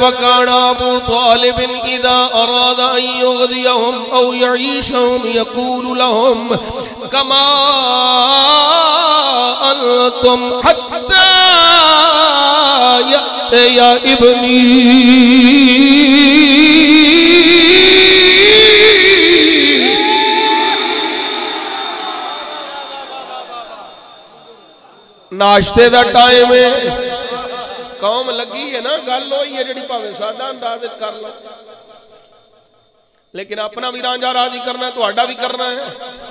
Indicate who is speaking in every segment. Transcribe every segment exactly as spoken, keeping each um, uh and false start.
Speaker 1: وَكَانَ أَبُو طَالِبٍ إِذَا أَرَادَ أَن يُغْذِيَهُمْ أَوْ يَعِيشَهُمْ يَقُولُ لَهُمْ كَمَا أَنْتُمْ حَتَّى يَأْتِيَ ابْنِي ناشتے دا ٹائم ہے قوم لگی ہے نا گل ہوئی ہے جڑی پاویں سادہ انداز کر لو لیکن اپنا بھی رانجھا راضی کرنا ہے تہاڈا بھی کرنا ہے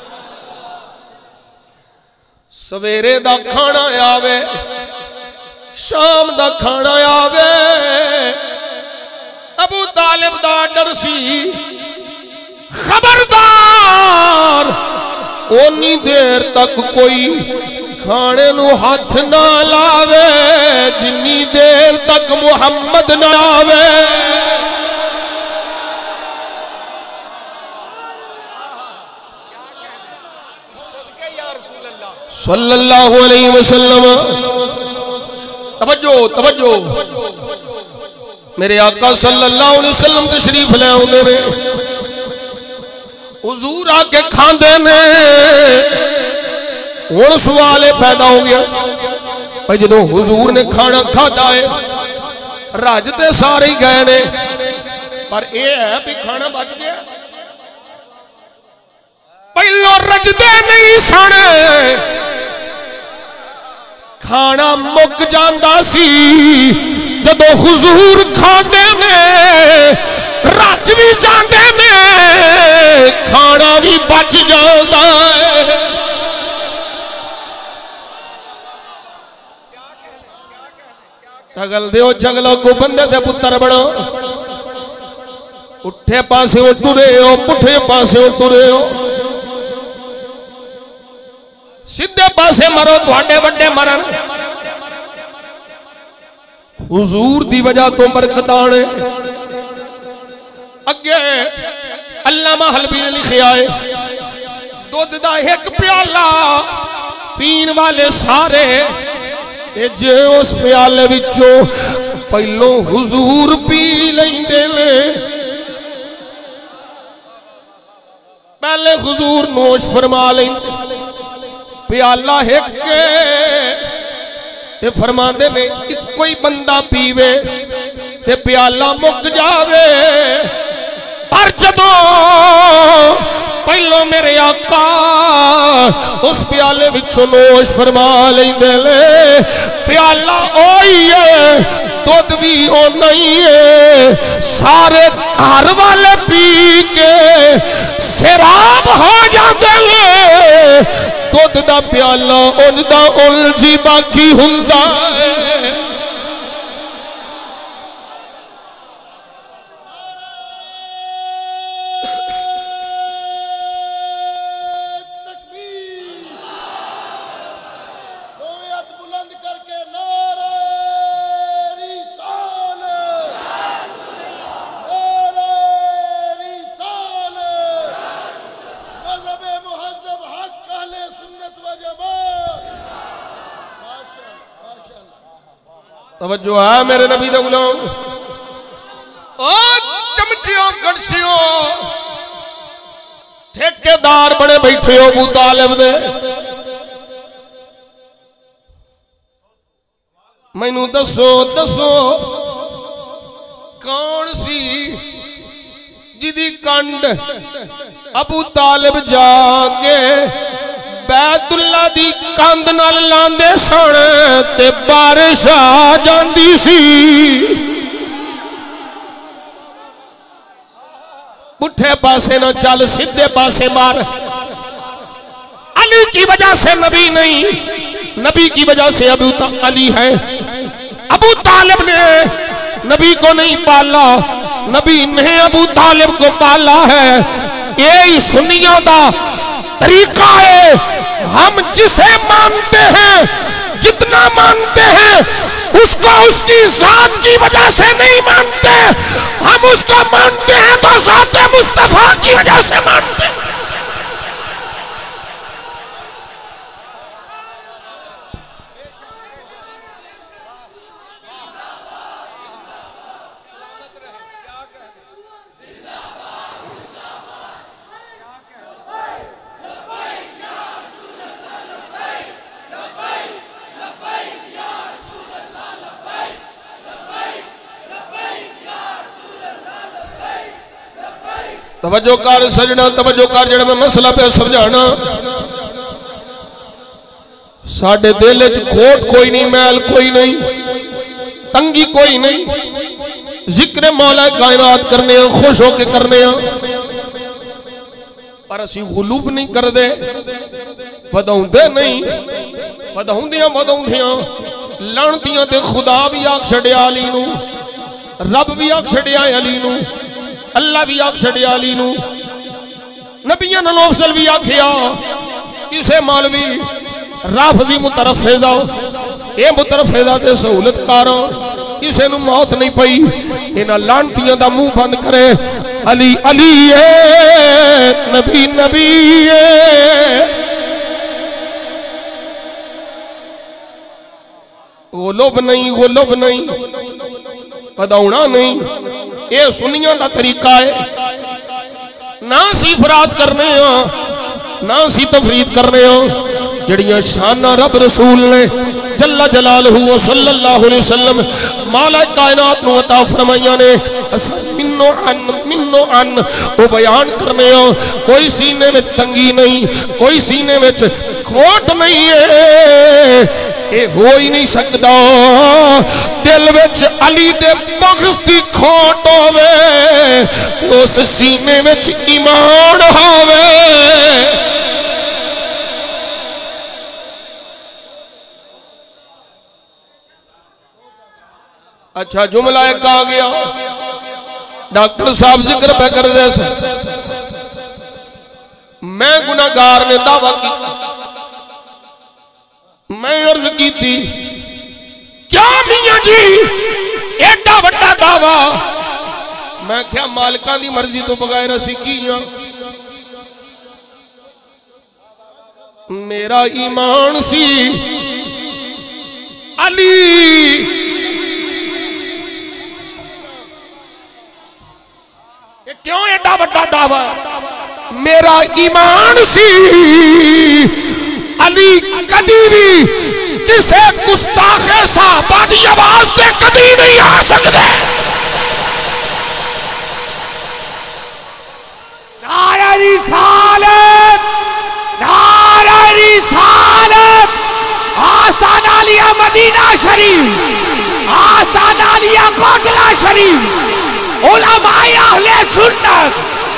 Speaker 1: سویرے دا کھانا آوے شام دا کھانا آوے ابو طالب دا ڈر سی خبردار اونی دیر تک کوئی کھانے نو ہاتھ نہ لاوے جنی دیر تک محمد نہ آوے صلی اللہ علیہ وسلم توجہ توجہ میرے آقا صلی اللہ علیہ وسلم تشریف لے آؤندے نے حضور آ کے کھاندے نے ہن سوال پیدا ہو گیا بھائی جدو حضور نے کھانا کھادا ہے رج تے سارے ہی گئے نے پر اے ہے بھی کھانا بچ گیا پہلو رجدے نہیں سن کھانا مک جاندا سی جدو حضور کھاندے نے رج بھی جاندے نے کھانا بھی بچ جاندا ہے چگل دیو چگلوں کو بندے دے پتر بڑھو اٹھے پاسے اٹھو رہے ہو پٹھے پاسے اٹھو رہے ہو سدھے پاسے مرو تواڈے وڈے مرن حضور دی وجہ تو برکتاں اگے علامہ حلبی نے لکھیا ہے دودھ دا ایک پیالہ پین والے سارے جے اس پیالے وچوں پہلو حضور پی لیندے نے پہلے حضور نوش فرما لیندے پیالہ ایک تے فرماندے نے کوئی بندہ پیوے تے پیالہ مک جاوے پر جدوں پہلو میرے آقا اس پیالے وچوں نوش فرما لیندے لے پیالہ اوہی ہے دودھ بھی او نہیں ہے سارے گھر والے پی کے سیراب ہو جاندے لے دودھ دا پیالہ ان دا الجھی باقی ہوندا ہے توجہ ہے میرے نبی دے غلام او چمچیوں گڑسیوں ٹھیکیدار بڑے بیٹھے ہو ابو طالب دے مینوں دسو دسو کون سی جدی کنڈ ابو طالب جا کے بیت اللہ دی کاند نال لاندے سن تے بارش آ جاندی سی پٹھے پاسے نہ چل سیدھے پاسے مار علی کی وجہ سے نبی نہیں نبی کی وجہ سے ابو علی ہے ابو طالب نے نبی کو نہیں پالا نبی نے ابو طالب کو پالا ہے یہی سنیوں دا طریقہ ہے ہم جسے مانتے ہیں جتنا مانتے ہیں اس کو اس کی ذات کی وجہ سے نہیں مانتے ہم اس کو مانتے ہیں تو ذات مصطفیٰ کی وجہ سے مانتے ہیں توجہ کر سجنا توجہ کر جڑا میں مسئلہ پہ سمجھانا ساڈے دل وچ کھوٹ کوئی نہیں میل کوئی نہیں تنگی کوئی نہیں ذکر مولا کائنات کرنے ہیں خوش ہو کے کرنے ہیں پر اسی غلوف نہیں کر دے وداؤں دے نہیں وداؤں دیاں وداؤں دیاں لانتیاں تے خدا بھی آگ چھڑیا علی نو رب بھی آگ چھڑیا علی نو اللہ بھی آگ چھڑیا علی نو نبیان نوفسل بھی آگیا اسے مولوی رافضی مترفیدہ اے مترفیدہ تے سہولت کارا اسے نو موت نہیں پئی انہا لانتیاں دا منہ بند کرے علی علی اے نبی نبی اے غلوب نہیں غلوب نہیں پداؤنا نہیں اے سنیاں دا طریقہ ہے نہ سی افراد کرنے ہاں نہ سی تفرید کرنے ہاں جڑیاں شانہ رب رسول نے جل جلالہ و صلی اللہ علیہ وسلم مولا کائنات نو عطا فرمائیاں نے منو عن منو عن وہ بیان کرنے ہاں کوئی سینے میں تنگی نہیں کوئی سینے میں کھوٹ نہیں ہے اے ہو ہی نہیں سکتا دل وچ علی دے بغض دی کھوٹ ہووے اس سینے وچ ایمان ہووے اچھا جملہ ایک آ گیا ڈاکٹر صاحب ذکر پہ کر دے سے میں گناہگار نے دعویٰ کی میں عرض کی تھی کیا میاں جی ایڈا بڑا دعویٰ میں کیا مالکان دی مرضی تو بغیر اسی کیاں میرا ایمان سی علی کیوں ایڈا بڑا دعویٰ میرا ایمان سی علی کدی بھی کسے گستاخ صحابہ دی آواز دے کدی نہیں آ سکتے
Speaker 2: نعرہ رسالت نعرہ رسالت آستان علیہ مدینہ شریف آستان علیہ کوٹلہ شریف علماء اہل سنت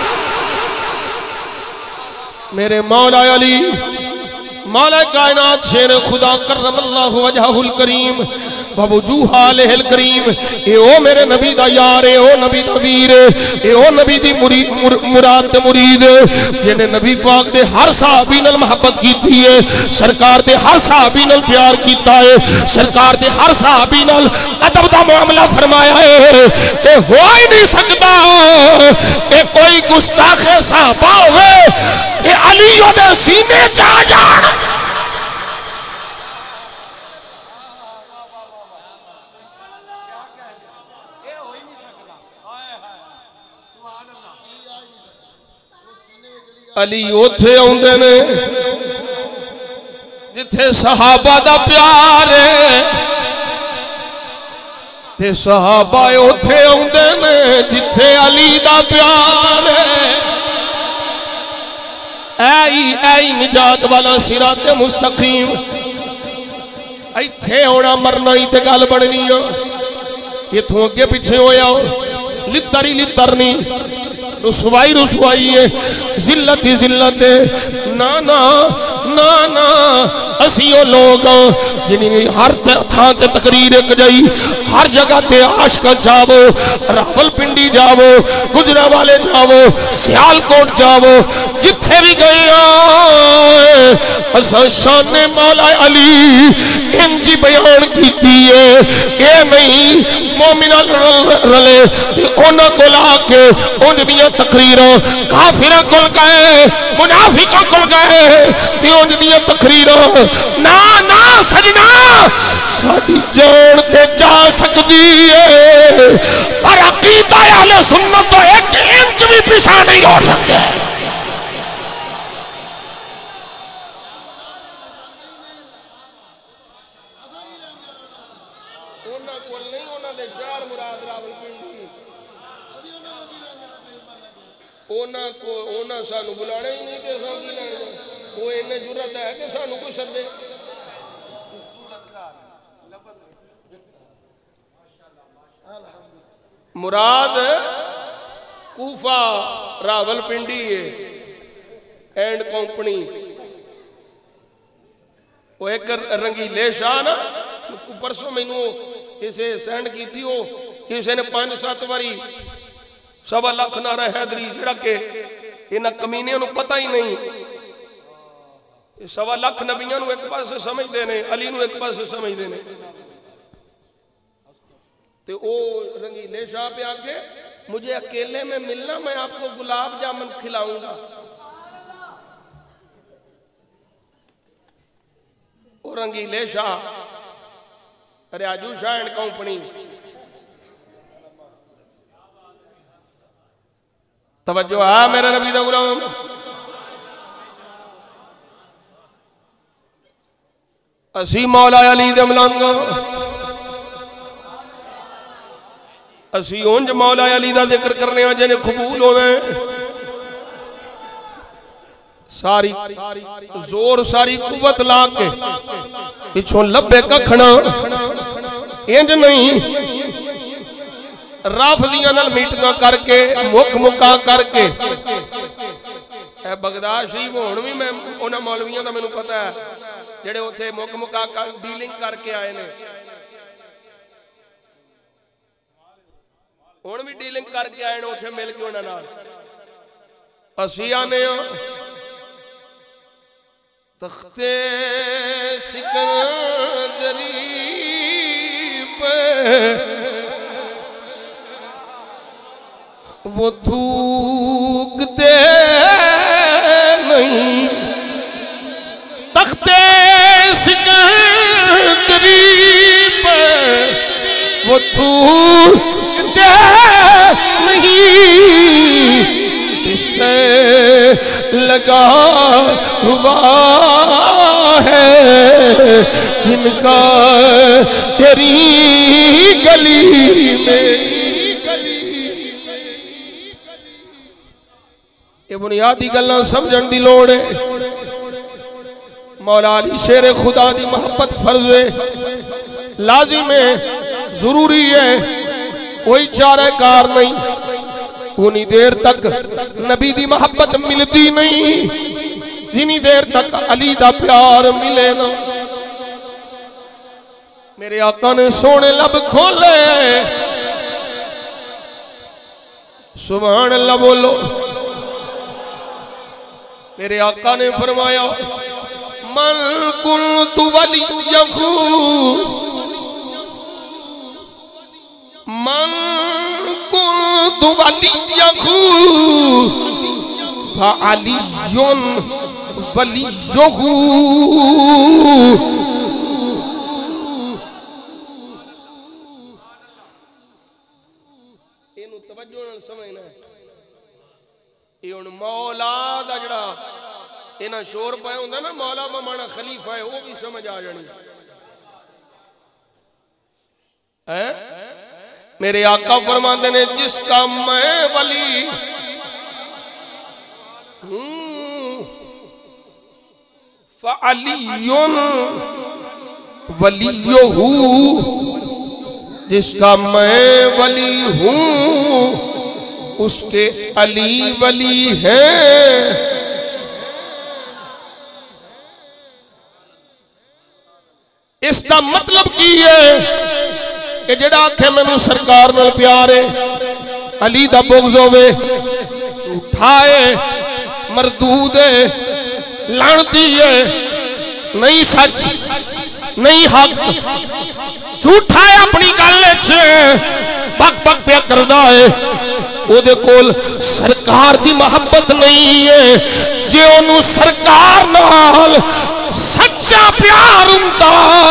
Speaker 1: میرے مولا علی مولا کائنات شیر خدا کرم اللہ وجہہ الکریم ووجوہ آلہ الکریم اے او میرے نبی دا یار اے او نبی دا ویر اے او نبی دی مراد تے مرید جنہیں نبی پاک دے ہر صحابی نال محبت کیتی ہے سرکار دے ہر صحابی نال پیار کیتا ہے سرکار دے ہر صحابی نال ادب دا معاملہ فرمایا ہے اے ہو ہی نہیں سکتا اے کوئی گستاخ صحابہ ہوئے اے علی دے سینے چاہ جان علی اوتھے آندے نے جتھے صحابہ دا پیار ہے تے صحابہ اوتھے آندے نے جتھے علی دا پیار ہے اے اے نجات والا صراط مستقیم ایتھے ہونا مرنا ہی تے گل بننی ہے ایتھوں اگے پیچھے ہویا لتر ہی لتر نہیں رسوائی رسوائی ہے ذلت ہی ذلت ہے نانا نانا اسیو لوگ جنہیں ہر تھان تے تقریر ایک جائی ہر جگہ تے عاشق جاو راول پنڈی جاو گجرا والے جاو سیال کوٹ جاو جتھے بھی گئے آئے اسا شان مولا علی انجی بیان کیتی ہے اے نہیں مومنہ رلے اونا کو لا کے ان دیاں تقریروں کافرہ کل گئے منافقہ کل گئے دیوں دیاں تقریروں نا نا سجنا ساڑی جان تے جا سکتی ہے پر عقیدہ اہل سنت تو ایک انچ بھی پیچھے نہیں ہو سکتے اونا کو اونا سانو بلانے ہی نہیں کہ سانو کی لانے وہ انہیں جرت ہے کہ سانو کو سدے مراد کوفہ راول پنڈی ہے اینڈ کمپنی وہ ایک رنگیلے شاہ نا پرسوں میں نو اسے سینڈ کی تھی وہ اسے نے پانچ سات واری سوا لکھ نعرہ حیدری جڑا کہ انہاں کمینیاں نو پتہ ہی نہیں سوا لکھ نبیاں نو ایک پاس سے سمجھ دینے علی نو ایک پاس سے سمجھ دینے تو او رنگیلے شاہ پہ آکے مجھے اکیلے میں ملنا میں آپ کو گلاب جامن کھلاؤں گا او رنگیلے شاہ ریاجو شاہ اینڈ کمپنی توجہ ہے میرے نبی دا غلام اسی مولا علی دے ملانگا اسی اونج مولا علی دا ذکر کرنے ہیں جنہیں قبول ہوئے ساری زور ساری قوت لا کے پچھوں لبے کا کھنا انج نہیں رافضیاں نال میٹنگاں کر کے مک مکا کر کے اے بغداد شریف ہون بھی میں انہاں مولویاں دا مینوں پتہ ہے جڑے اوتھے مک مکا کر ڈیلنگ کر کے آئے نے ہن بھی ڈیلنگ کر کے آئے نے اوتھے مل کے انہاں نال اسی آنے تختے سکندری پہ وہ تھوکتے نہیں تختے سکندری پہ وہ تھوکتے نہیں اس پہ لگا ہوا ہے جن کا تیری گلی میں یہ بنیادی گلاں سمجھن دی لوڑ ہے مولا علی شیر خدا دی محبت فرض ہے لازم ہے ضروری ہے کوئی چارہ کار نہیں انہی دیر تک نبی دی محبت ملتی نہیں جنہی دیر تک علی دا پیار ملے نا میرے آقا نے سونے لب کھولے سبحان اللہ بولو میرے آقا نے فرمایا من کنت ولیہ من کنت ولیہ فعلی ولیہ اینو توجہ نال سمجھنا یہ ان مولا دا جڑا اینا شور پائے ہوندہ نا مولا ممانا خلیفہ ہے وہ بھی سمجھ آ جانی میرے آقا فرماندے نے جس کا میں ولی ہوں فعلی ولیہ جس کا میں ولی ہوں اس کے علی ولی ہیں اس کا مطلب کی ہے کہ جڑا آکھے میں نے سرکار نال پیارے علی دا بغض ہوئے جھوٹا ہے مردود ہے لعنتی ہے نہیں سچ نہیں حق جھوٹا ہے اپنی گل وچ بک بک پیا کردا ہے او دے کول سرکار دی محبت نہیں ہے جے اونوں سرکار نال سچا پیار ہوندا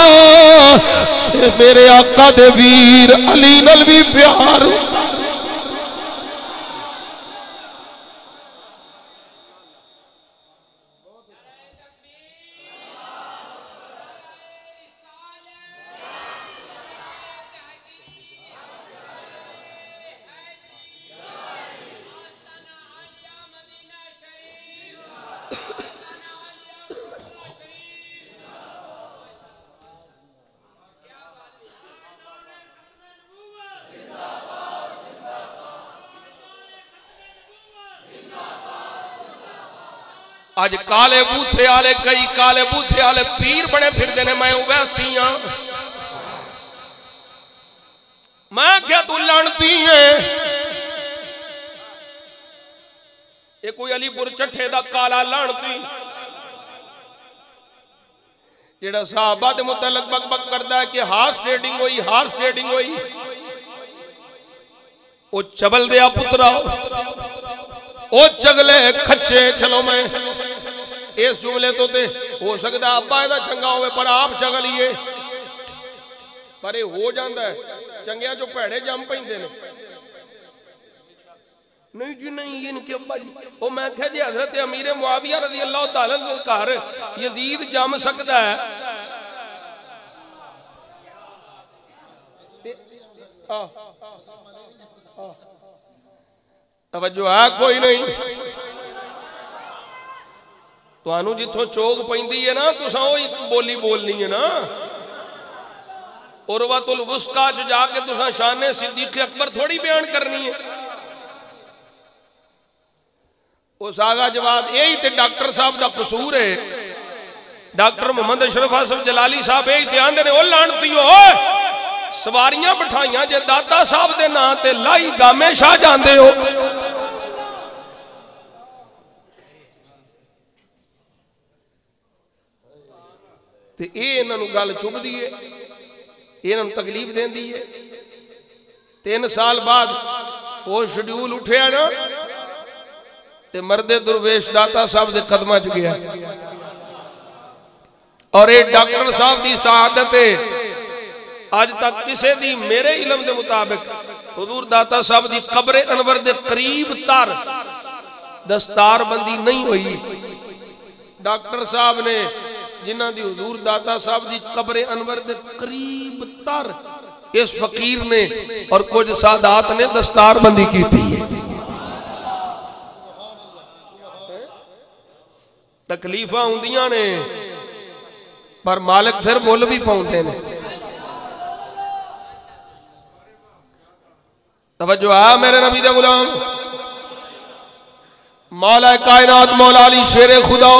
Speaker 1: میرے آقا دے ویر علی نال بھی پیار اج کالے بوتھے والے کئی کالے بوتھے والے پیر بڑے پھردے نے، میں ویسی ہاں، میں کیا تو لانتی ہے، یہ کوئی علی پور چٹھے دا کالا لانتی جڑا صحابہ دے متعلق بک بک کردا ہے کہ ہارس ریڈنگ ہوئی ہارس ریڈنگ ہوئی، او چبل دیا پترا او چگلے کھچے، چلو میں اس جملے تو تے ہو سکتا ابا ایدہ چنگا ہوئے پر آپ چگلیے، پر یہ ہو جاندہ ہے چنگیاں جو پیڑے جام پہن دینے، نہیں جی نہیں ان کے ابا جی وہ میں کہہ جی حضرت امیر معاویہ رضی اللہ تعالیٰ کو کہا یزید جام سکتا ہے، توجہ ہے کوئی نہیں، تو آنو جتوں چوک پہندی ہے نا تو ساں بولی بولنی ہے نا، عروۃ الوثقیٰ چ جا کے تو ساں شان صدیق اکبر تھوڑی بیان کرنی ہے، اس آگا جواب یہی تے ڈاکٹر صاحب دا قصور ہے، ڈاکٹر محمد اشرف آصف جلالی صاحب یہی تے آندے نے او لانتی ہو سواریاں بٹھائیاں جے داتا صاحب دے نا تے لائی گامے شاہ جاندے ہو، تے اے انہاں نوں گل چب دیئے، اے انہاں نوں تکلیف دین دیئے، تین سال بعد فوج شیڈیول اٹھیا نا تے مرد درویش داتا صاحب دے قدمہ چ گیا، اور اے ڈاکٹر صاحب دی سعادت ہے آج تک کسے دی میرے علم دے مطابق حضور داتا صاحب دی قبر انور دے قریب تر دستار بندی نہیں ہوئی، ڈاکٹر صاحب نے جنہ دی حضور داتا صاحب دی قبر انور دے قریب تر اس فقیر نے اور کچھ سادات نے دستار بندی کی تھی، تکلیفہ ہوندیاں نے پر مالک پھر مول بھی پہنچتے ہیں، توجہ ہے میرے نبی دے غلام، مولا کائنات مولا علی شیر خدا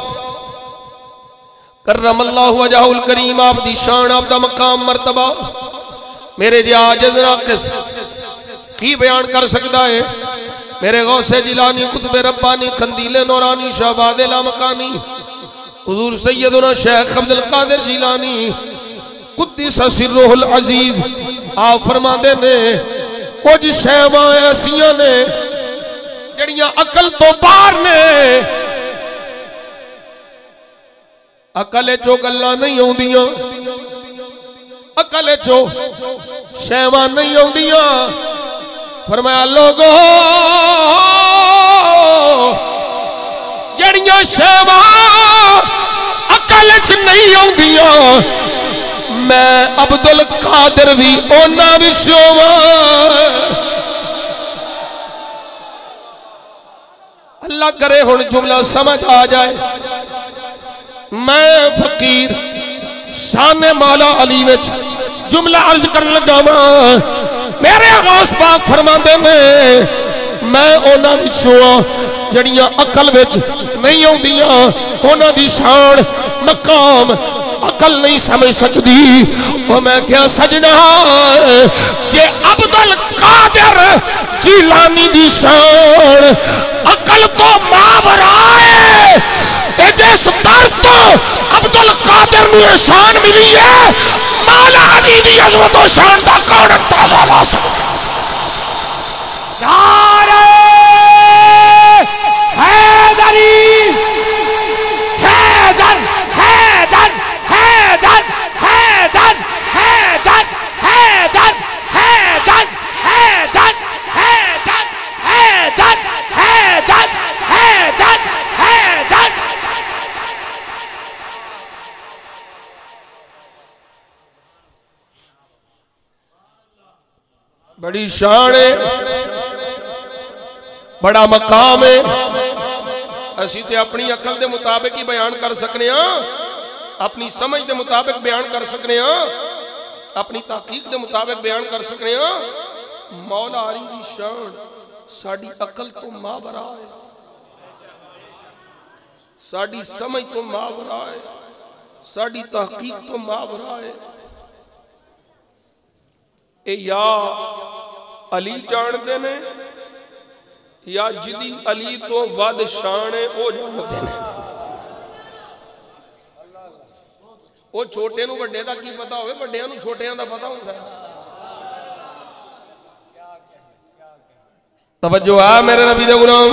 Speaker 1: کرم اللہ وجہ الکریم، آپ دی شان آپ دا مقام مرتبہ میرے جی عاجز ناقص کی بیان کر سکتا ہے، میرے غوث جیلانی قطب ربانی قندیل نورانی شہباد لامکانی حضور سیدنا شیخ عبدالقادر جیلانی قدس سرہ العزیز، آپ فرما دے نے کچھ شہواں ایسیاں نے جڑیاں عقل تو باہر نے، عقل چو گلاں نہیں ہوندیاں، عقل چو شہواں نہیں ہوندیاں، فرمایا لوگو جڑیاں شہواں عقل چ نہیں ہوندیاں میں عبدالقادر بھی اونا وچوں واں، اللہ کرے ہن جملہ سمجھ آ جائے، میں فقیر شان مولا علی وچ جملہ عرض کرن لگا ماں، میرے غوث پاک فرماندے میں میں اونا وچوں جڑیاں عقل وچ نہیں ہوندیاں، اونا دی شان مقام عقل نہیں سمجھ سکتی، وہ میں کیا سجنا جے عبدالقادر جیلانی دی شان عقل تو ماورائے تے جس در تو عبدالقادر نوے شان ملی ہے، مولا علی دی عظمت و شان دا کون اندازہ لا سکتا،
Speaker 2: نعرہ حیدری، حیدر حیدر حیدر حیدر حیدر حیدر حیدر حیدر حیدر حیدر حیدر حیدر حیدر،
Speaker 1: بڑی شان ہے، بڑا مقام ہے، اسی تے اپنی عقل دے مطابق ہی بیان کر سکنے ہاں، اپنی سمجھ دے مطابق بیان کر سکنے ہاں، اپنی تحقیق دے مطابق بیان کر سکنے ہاں۔ مولا علی دی شان ساڑی عقل تو ماورا ہے، ساڑی سمجھ تو ماورا ہے، ساڑی تحقیق تو ماورا ہے۔ اے یا علی جانتے نے یا جدی علی تو ود شان ہے او جانتے نے۔ او چھوٹے نو بڑے دا کی پتا ہوئے، بڑے نو چھوٹے دا پتا ہوتا ہے۔ توجہ ہے میرے نبی دے غلام۔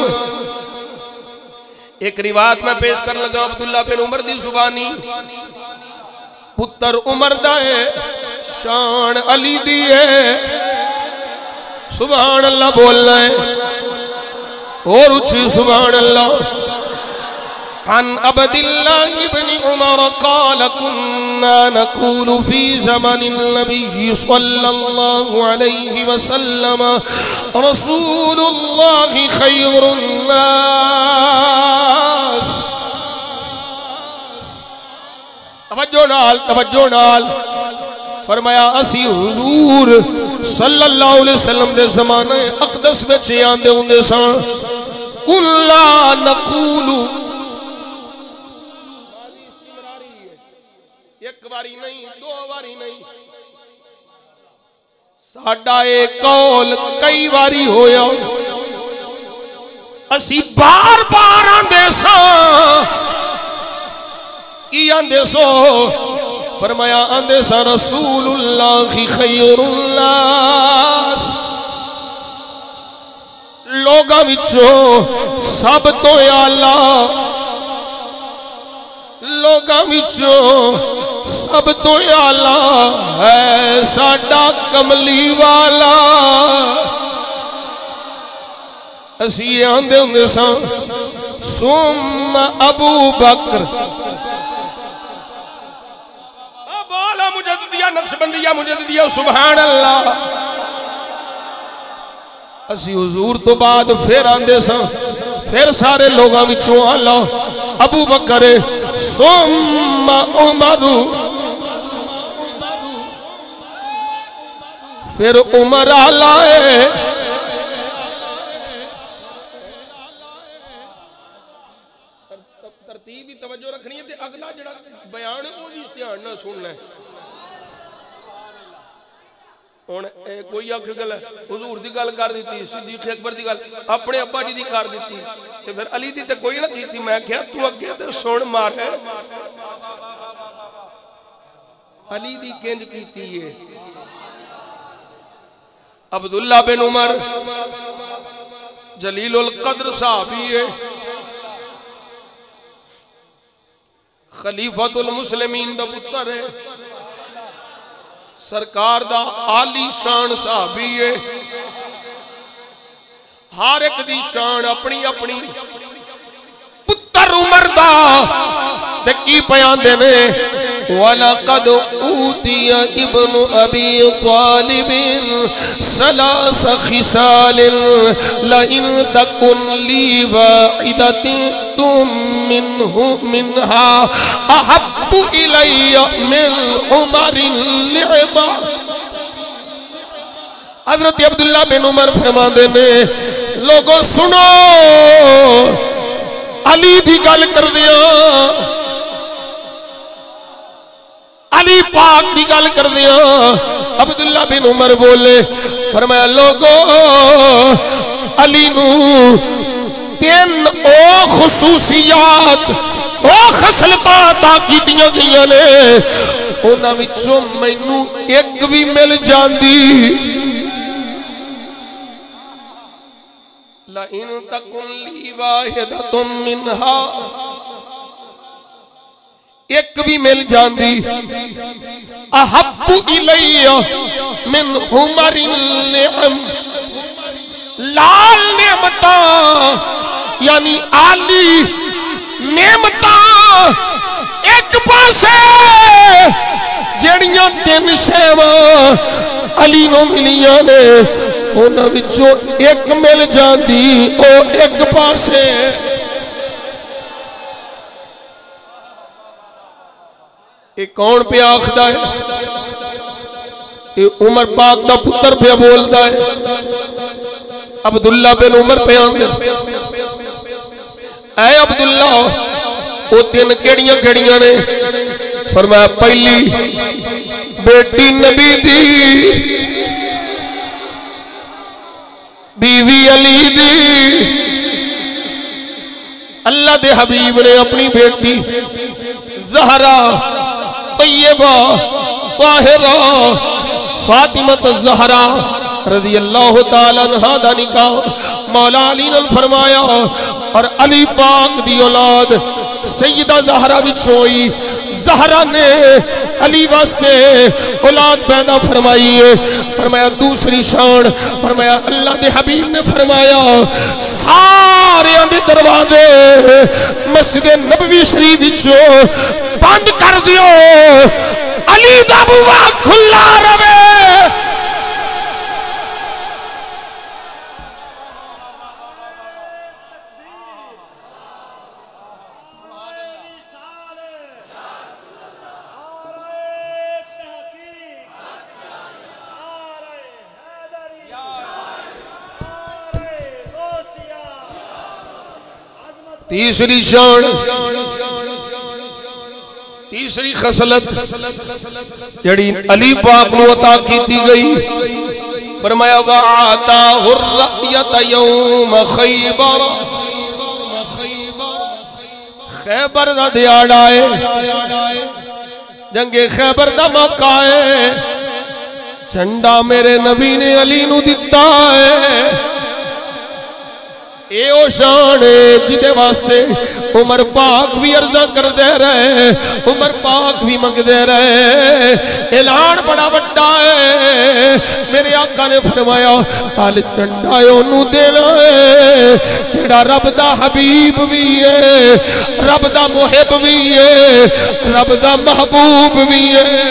Speaker 1: ایک روایت میں پیش کر لگا عبداللہ بن عمر دی زبانی، پتر عمر دا ہے شان علی دی ہے، سبحان اللہ بولنا ہے اور اچھی سبحان اللہ۔ عن عبد الله بن عمر قال كنا نقول في زمن النبي صلى الله عليه وسلم رسول الله خير الناس۔ توجہ نال توجہ نال فرمایا اسی حضور صلی اللہ علیہ وسلم دے زمانے اقدس بچ آندے ہوندے سن، کلا نقول، ایک باری نہیں دو باری نہیں، ساڈا ایک قول کئی باری ہویا، اسی بار بار آندے سن۔ کی آندے سو؟ فرمایا آندے سا رسول اللہ خیر الناس، لوگاں وچوں سب تو اعلیٰ، لوگاں وچوں سب تو اعلیٰ ہے ساڈا کملی والا۔ اسی آندے ہوندے ساں ثم ابو بکر، بالا مجددیہ نقشبندیہ مجددیہ سبحان اللہ۔ اسی حضور تو بعد پھر آندے ساں پھر سارے لوگاں وچوں اعلیٰ ابو بکر ثم عمر، پھر عمر اعلیٰ ہے۔ ترتیب ہی توجہ رکھنی ہے تے اگلا جڑا بیان ہے وہ بھی دھیان نہ سننا ہے۔ ہن کوئی آکھ گل حضور دی گل کر دیتی، صدیق اکبر دی گل اپنے ابا جی دی کر دیتی تے پھر علی دی تے کوئی نہ کیتی۔ میں کہیا تو اگے تے سن مار ہے علی دی کنج کیتی ہے۔ عبداللہ بن عمر جلیل القدر صحابی ہے، خلیفۃ المسلمین دا پتر ہے، سرکار دا عالی شان صحابی ہے، ہر ایک دی شان اپنی اپنی۔ پتر عمر دا تے کی بیان دینے وَلَقَدْ أُوتِيَ ابْنُ أَبِي طَالِبٍ ثَلَاثَ خِصَالٍ لَئِن تَكُنْ لِي وَاحِدَةٌ مِّنْهُ مِنْهَا أَحَبُّ إِلَيَّ مِنْ عُمَرٍ لِعِبَا۔ حضرت عبداللہ بن عمر فرما دینے لوگوں سنو، علی دی گل کر دیا، علی پاک دی گل کر دیا۔ عبداللہ بن عمر بولے فرمایا لوگوں علی نو تین او خصوصیات او خصلتات کی دیا گئی نے، انہاں وچوں مینوں ایک بھی مل جاندی۔ لَإِن تَكُنْ لِي وَاحِدَةٌ مِّنْهَا، ایک بھی مل جاندی، احب الیہ من عمر النعم، لال نعمتاں یعنی عالی نعمتاں ایک پاسے جڑیاں تین شیواں علی نو ملیاں نے، انہاں وچوں ایک مل جاندی او ایک پاسے۔ یہ کون پہ آخدا ہے؟ یہ عمر پاک دا پتر پہ بولدا ہے، عبداللہ بن عمر پہ آندر اے عبداللہ وہ تین کیڑیاں کیڑیاں نے؟ فرمایا پہلی بیٹی نبی دی، بیوی علی دی، اللہ دے حبیب نے اپنی بیٹی زہرا طیبہ طاہرہ فاطمہ زہرا رضی اللہ تعالیٰ عنہ دا نکاح مولا علی نے فرمایا، اور علی پاک دی اولاد سیدہ زہرا وچ ہوئی۔ زہرا نے علی واسطے اولاد پیدا فرمائی ہے۔ فرمایا دوسری شان، فرمایا اللہ دے حبیب نے فرمایا سارے دے دروازے مسجد نبوی شریف وچوں بند کر دیو، علی دا بوا کھلا رہے۔ تیسری شان، تیسری خصلت جڑی علی پاک نو عطا کیتی گئی، فرمایا وَعَطَاهُ الرَّأْيَةَ يَوْمَ خَيْبَرَ، خیبر دا دیاڑا ہے، جنگ خیبر دا موقع ہے، جھنڈا میرے نبی نے علی نو دیتا ہے۔ اے او شان جدے واسطے عمر پاک بھی عرضہ کر دے رہے، عمر پاک بھی منگ دے رہے، اعلان بڑا بڑا ہے۔ میرے آقا نے فرمایا آل چنڈا انہوں دینا ہے جڑا رب دا حبیب بھی ہے، رب دا محب بھی ہے، رب دا محبوب بھی ہے۔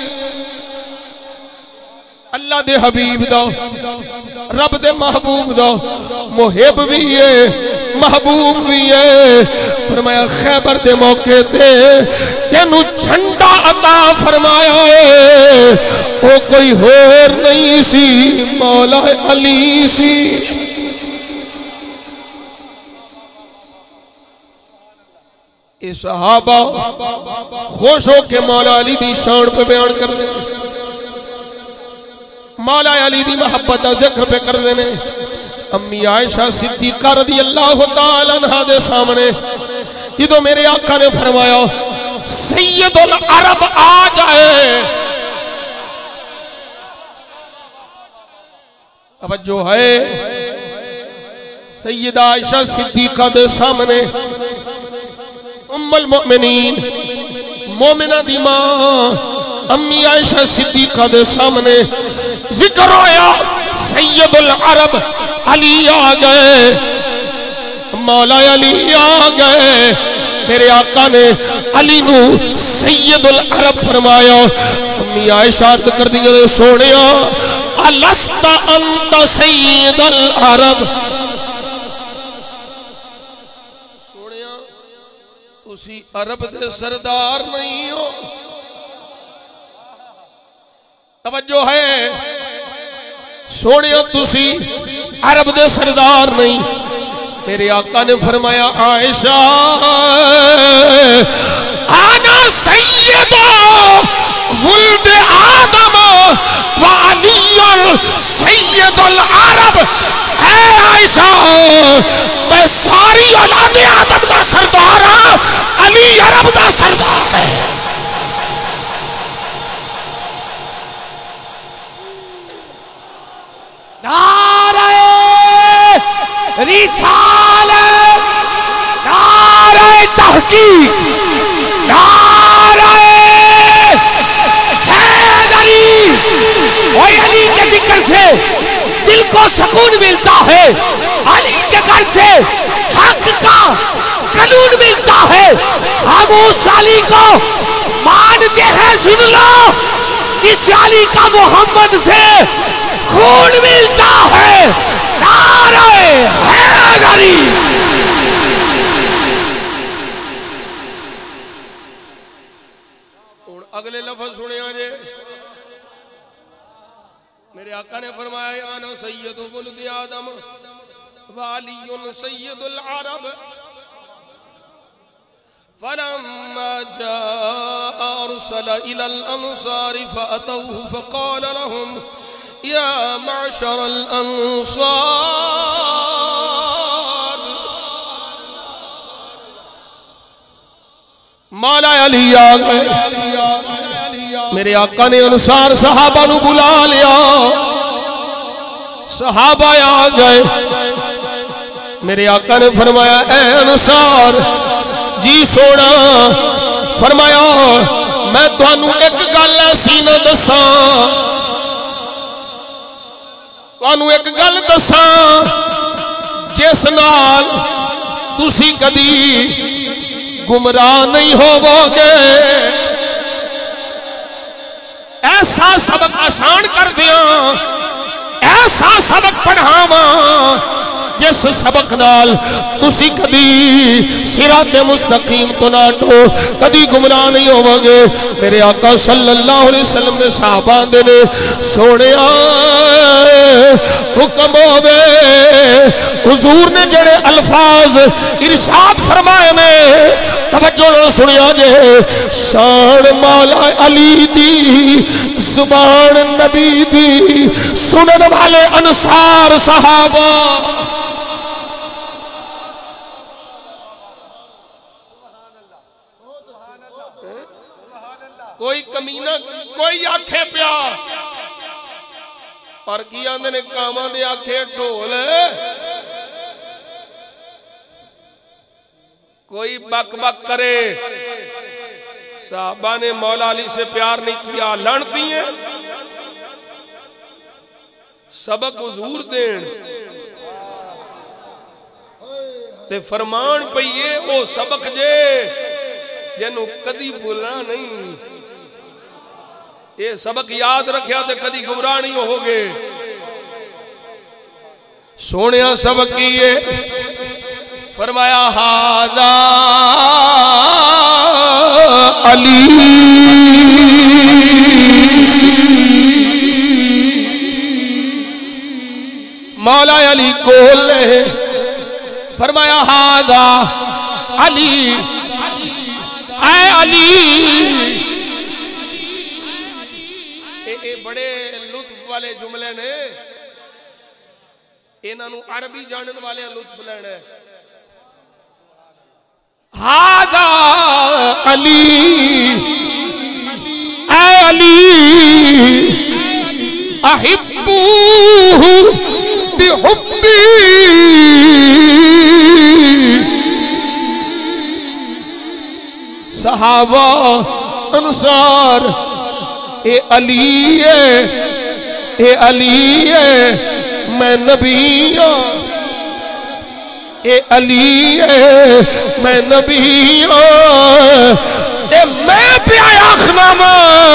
Speaker 1: اللہ دے حبیب دا، رب دے محبوب دا محب بھی ہے، محبوب بھی ہے۔ فرمایا خیبر دے موقع تے تینو جھنڈا عطا فرمایا ہے، وہ کوئی اور نہیں سی، مولا علی سی۔ اے صحابہ خوش ہو کے مولا علی دی شان پہ بیان کر دیں، مولا علی دی محبت دا ذکر پہ کر دینے۔ امی عائشہ صدیقہ رضی اللہ تعالیٰ عنہ دے سامنے جدو میرے آقا نے فرمایا سید العرب آ جائے، توجہ ہے، سیدہ عائشہ صدیقہ دے سامنے ام المؤمنین مومنہ دی ماں امی عائشہ صدیقہ دے سامنے ذکر ہویا سید العرب علی آ گئے، مولا علی آ گئے۔ میرے آقا نے علی نو سید العرب فرمایا۔ امی عائشہ عرض کر دیا سونیا الست انت سید العرب، سونیا اسی عرب دے سردار نہیں ہو؟ توجہ ہے، سونیا تسی عرب دے سردار نہیں؟ میرے آقا نے فرمایا عائشہ آنا سید ولد آدم و علی سید العرب۔ اے عائشہ میں ساری اولاد آدم دا سردار ہاں، علی عرب دا سردار ہے۔
Speaker 2: نعرہ رسالت، نعرہ تحقیق، نعرہ حیدری۔ اور علی کے ذکر سے دل کو سکون ملتا ہے، علی کے گھر سے حق کا قانون ملتا ہے۔ ہم اس علی کو مانتے ہیں، سن لو، جس علی کا محمد سے خون ملتا ہے۔ نعرہ حیدری۔
Speaker 1: میرے آقا نے فرمایا انا سید ولد آدم وعلی سید العرب فلما جاء ارسل الى الانصار فاتوه فقال لهم يا معشر الانصار مولا علی آ گئے میرے آقا نے انصار صحابہ نو بلا لیا صحابہ آ گئے میرے آقا نے فرمایا اے انصار جی سونا فرمایا میں تانوں ایک گل ایسی نہ دساں تانوں ایک گل دساں جس نال تسی کبھی گمراہ نہیں ہوو گے ایسا سبق آسان کر دیا ایسا سبق پڑھاواں جس سبق نال تسی کبھی صراط مستقیم تو نہ ہٹو کبھی گمراہ نہیں ہوو گے میرے آقا صلی اللہ علیہ وسلم نے صحابہ دے نے سونیا حکم ہوے حضور نے جڑے الفاظ ارشاد فرمائے نے توجہ نال سنیا جے شان مولا علی دی زبان نبی دی سنن والے انصار صحابہ کوئی کمینہ کوئی آنکھیں پیا اور کی آندے نے کاما دے آنکھیں ڈھول کوئی بک بک کرے صحابہ نے مولا علی سے پیار نہیں کیا لڑتی ہیں سبق حضور دین تے فرمان پئیے او سبق جے جنوں کدی بھولنا نہیں یہ سبق یاد رکھیا تے کدی گمراہ نہیں ہو گے سونیا سبق کیے فرمایا ہاذا علی مولا علی کول لے فرمایا ہاذا علی اے علی اے بڑے لطف والے جملے نے انہوں عربی جانن والے لطف لینا ہے ہاذا علی اے علی احبوہ بحبی صحابہ انصار اے علی ہے اے علی ہے میں نبی ہوں اے علی ہے میں نبی ہوں اے میں پیایا خنامہ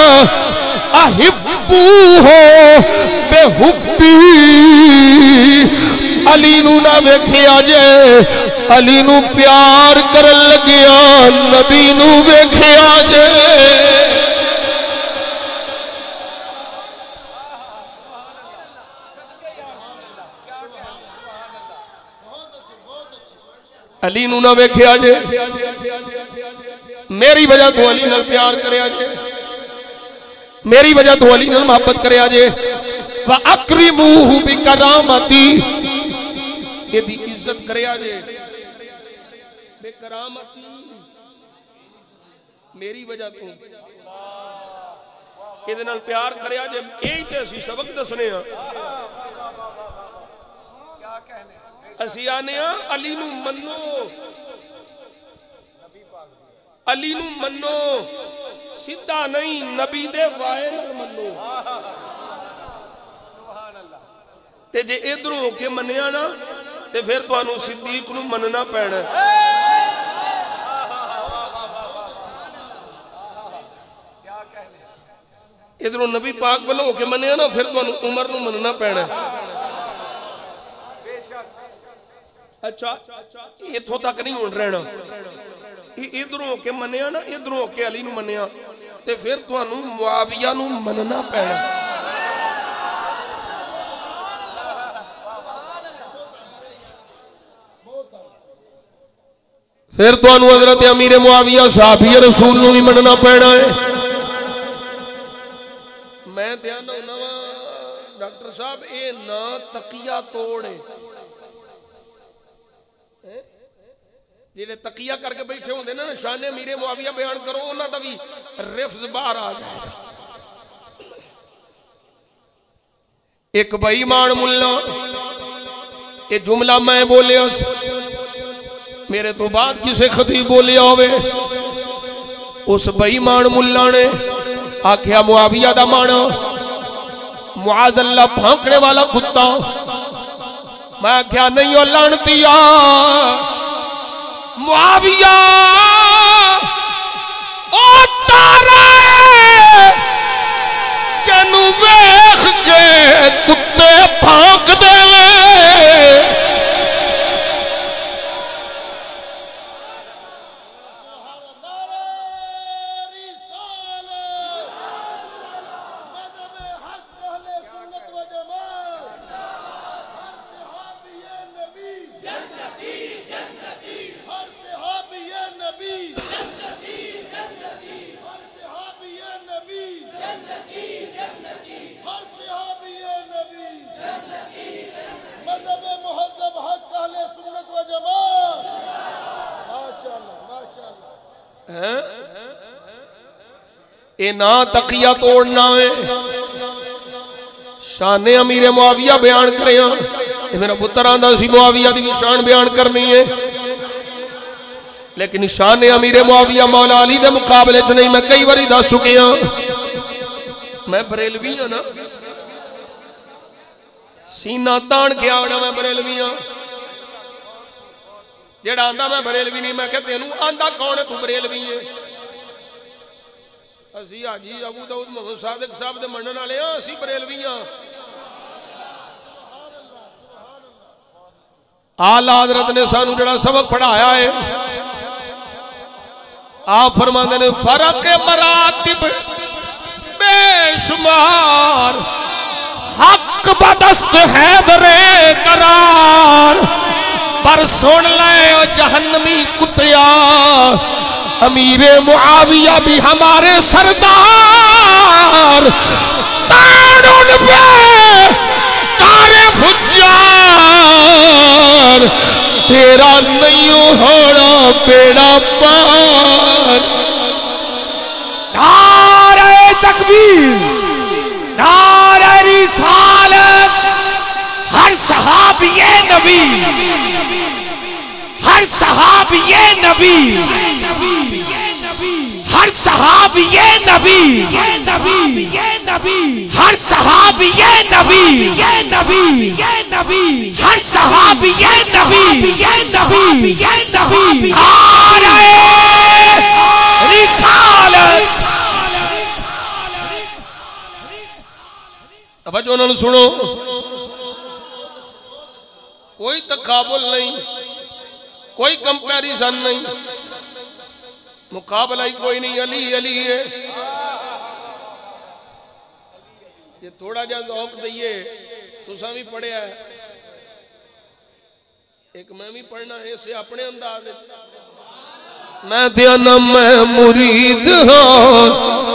Speaker 1: احبو ہو بے حبی علی نو نہ ویکھیا جے علی نو پیار کرن لگیا نبی نو ویکھیا جے علی نو نہ ویکھیا جے میری وجہ تو علی نال پیار کریا جے میری وجہ تو علی نال محبت کریا جے وَأَقْرِمُوهُ بِكَرَامَتِي یہ دی عزت کریا جے بے کرامتی میری وجہ تو یہ دنال پیار کریا جے یہی تے اسی سبق دسنے ہاں اسی آنے ہاں علی نو منو علی نو منو سیدھا نہیں نبی دے وائے نہ منو تے جے ادھروں ہو کے منیا نا تے پھر تو انو صدیق نو مننا پینا ادھروں نبی پاک بلو ہو کے منیا نا پھر تو انو عمر نو مننا پینا اچھا اتھو تک نہیں ہون رہنا ادھروں ہو کے منیا نا ادھروں ہو کے علی نو منیا تے پھر تو انو معاویہ نو مننا پینا پھر تو انو حضرت امیر معاویہ صحابی رسول نو بھی مننا پینا ہے. میں دھیان ہونا ڈاکٹر صاحب اے نا تقیہ توڑے جیڑے تقیہ کر کے بیٹھے ہوندے نا شان امیر معاویہ بیان کرو انہاں دا بھی رفظ باہر آ جائے گا. ایک بے ایمان ملا یہ جملہ میں بولیا میرے تو بعد کسے خطیب بولیا ہوئے اس بے ایمان ملا نے آکھیا معاویہ دا مانا معاذ اللہ بھانکنے والا کتا. میں آکھیا نہیں ہو لعنتیا معاویہ او تارا جنو ویخ کے کتے بھانک دے اے نا تقیہ توڑنا ہے. شان امیر معاویہ بیان کریں اے میرا پتر آندہ سی معاویہ دی شان بیان کرنی ہے لیکن شان امیر معاویہ مولا علی دے مقابلے چ نہیں. میں کئی باری دس چکے ہاں میں بریلوی ہوں نا سینہ تان کے آنا میں بریلوی ہوں. جیڑا آندہ میں بریلوی نہیں میں کہتے ہیں آندہ کون ہے تو بریلوی ہے. اسی حاجی ابو داؤد محمد صادق صاحب دے منن والے ہاں اسی بریلوی ہاں. اعلی حضرت نے سانو جڑا سبق پڑھایا ہے آپ فرماندے نے فرق مراتب بے شمار حق بدست حیدر قرار پر سن لے جہنمی کتیا امیر معاویہ بھی ہمارے سردار تان ان پہ کار فجار تیرا نہیں ہونا بیڑا پار.
Speaker 2: نعرہ تکبیر نعرہ رسالت. ہر صحابی نبی ہر صحابی نبی ہر صحابی نبی ہر صحابی نبی ہر صحابی نبی نعرہ رسالت.
Speaker 1: توجہ انہوں نے سنو کوئی تقابل نہیں کوئی کمپیریزن نہیں مقابلہ ہی کوئی نہیں. علی علی ہے یہ تھوڑا جا ذوق دئیے تساں بھی پڑھیا ہے ایک میں بھی پڑھنا ہے اسے اپنے انداز میں دیانا میں مرید ہوں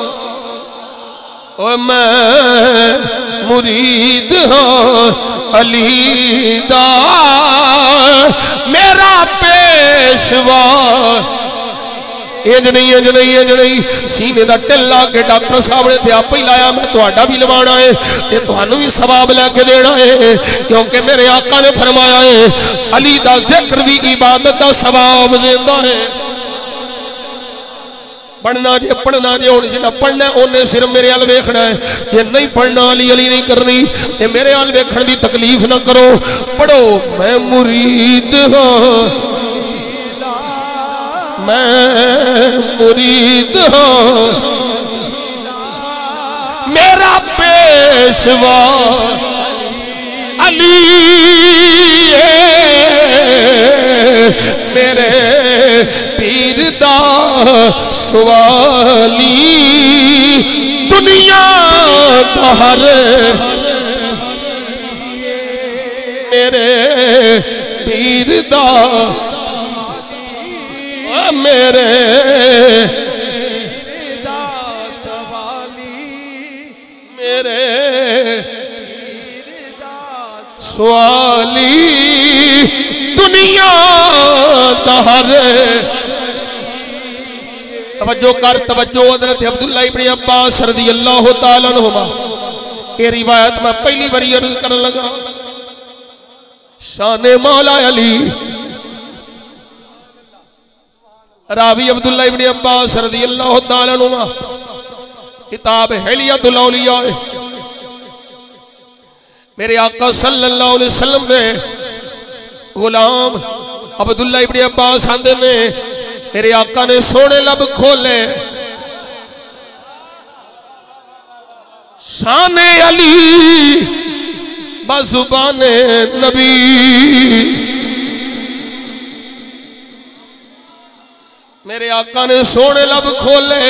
Speaker 1: اور میں مرید ہوں علی دا میرا پیشوا. انج نہیں انج نہیں انج نہیں سینے دا ٹلا کے ڈاکٹر صاحب نے تے آپ ہی لایا میں تہاڈا بھی لوانا ہے تے تہانوں بھی ثواب لے کے دینا ہے کیونکہ میرے آقا نے فرمایا ہے علی دا ذکر بھی عبادت دا ثواب دیندا ہے. پڑھنا جے پڑھنا جے ہن جے پڑھنا ہے اونے صرف میرے ال ویکھنا ہے جے نہیں پڑھنا علی علی نہیں کرنی تے میرے ال ویکھن دی تکلیف نہ کرو. پڑھو میں مرید ہاں میں مرید ہوں میرا پیشوا علی میرے پیر دا سوالی دنیا دا ہر میرے پیر دا میرے میرے سوالی دنیا دہر توجہ کر توجہ حضرت عبداللہ ابن عباس رضی اللہ تعالیٰ عنہما یہ روایت میں پہلی باری عرض کرنے لگا شان مولا علی راوی عبداللہ ابن عباس رضی اللہ تعالیٰ عنہما کتاب حلیت الاولیاء میرے آقا صلی اللہ علیہ وسلم میں غلام عبداللہ ابن عباس آندے میں میرے آقا نے سونے لب کھولے شان علی بزبان نبی میرے آقا نے سونے لب کھولے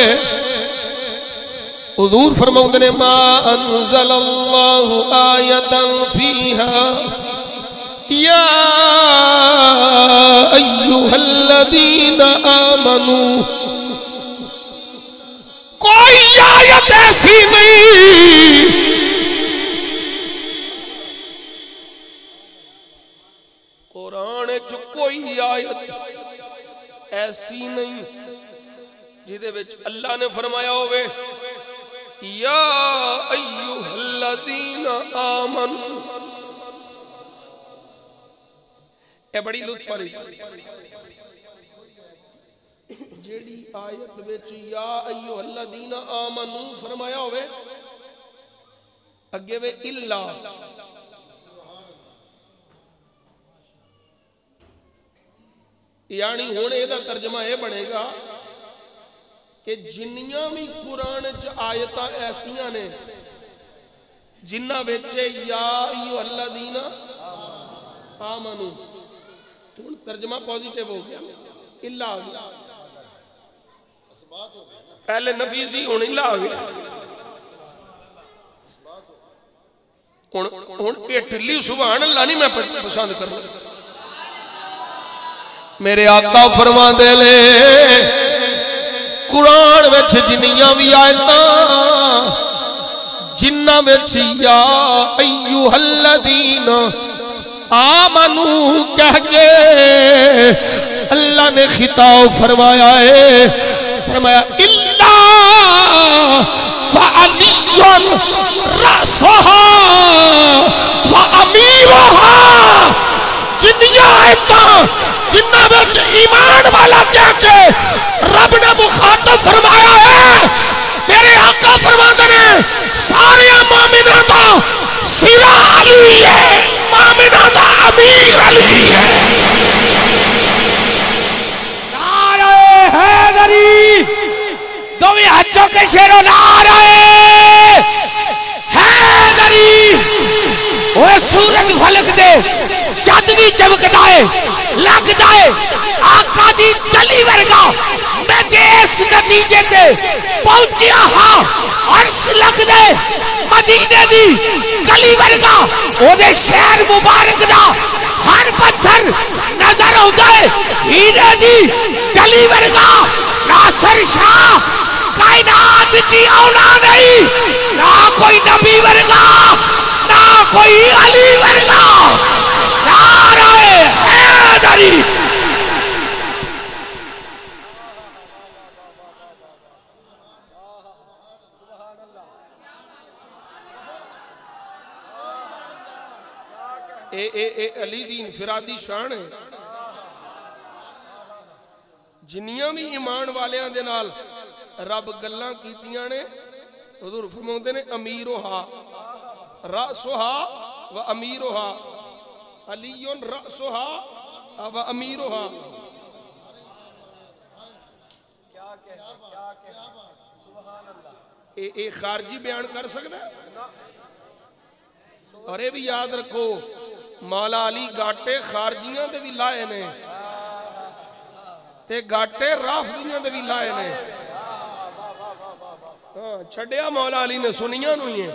Speaker 1: حضور فرماؤں نے ما انزل اللہ آیتا فیہا یا ایوہ الذین آمنوا کوئی آیت ایسی نہیں قرآن جو کوئی آیت ایسی نہیں جیدے وچ اللہ نے فرمایا ہوئے یا ایوہ الذین آمنوا اے بڑی لطف والی جیڑی آیت وچ یا ایوہ الذین آمنوا فرمایا ہوئے اگے وے الا یعنی ہونے دا ترجمہ یہ بنے گا کہ جنیاں بھی قرآن چ آیتاں ایسیاں نے جنہ وچے یا ایوہ الذین آمنوا ترجمہ پوزیٹیو ہو گیا الا آ گیا پہلے نفی سی ہن الا آ گیا ہن یہ ٹلی سبحان اللہ نہیں میں پسند کرنا میرے آقا فرما دے لے قرآن وچ جنیاں بھی آیتاں جنہ وچ یا ایوہ الذین آمنو کہہ کے اللہ نے خطاب فرمایا ہے فرمایا اللہ وعلی رأسہا وامیرہا جنیاں آیتاں جنہ وچ ایمان والا کہہ کے رب نے مخاطب فرمایا ہے میرے آقا فرماتے ہیں سارے مومنہ دا سرا علی ہے مومنہ دا امیر علی ہے
Speaker 2: نعرہ حیدری دومی حجوں کے شیروں نعرہ حیدری وہ سورج فلک دے چند بھی چمکتا ہے لگتا ہے آقا دی دلی ورگا میں دیس نتیجے تے پہنچیا ہاں عرص لگ دے مدینے دی گلی ورگا او دے شہر مبارک دا ہر پتھر نظر ہوتا ہے ہیرے دی گلی ورگا ناصر شاہ کائنات جی اونا نہیں نہ کوئی نبی ورگا نہ کوئی علی ورگا نعرہ حیدری
Speaker 1: اے اے اے علی دی انفرادی شان ہے جنیاں بھی ایمان والیاں دے نال رب گلاں کیتیاں نے حضور فرماندے نے امیرھا رأسھا و امیرھا علی رأسھا و امیرھا کیا کیا کیا سبحان اللہ اے اے خارجی بیان کر سکدا ہے اور یہ بھی یاد رکھو مولا علی گاٹے خارجیاں دے بھی لائے نے تے گاٹے رافضیاں دے بھی لائے نے ہاں چھڑیا مولا علی نے سنیاں نو ہی ہیں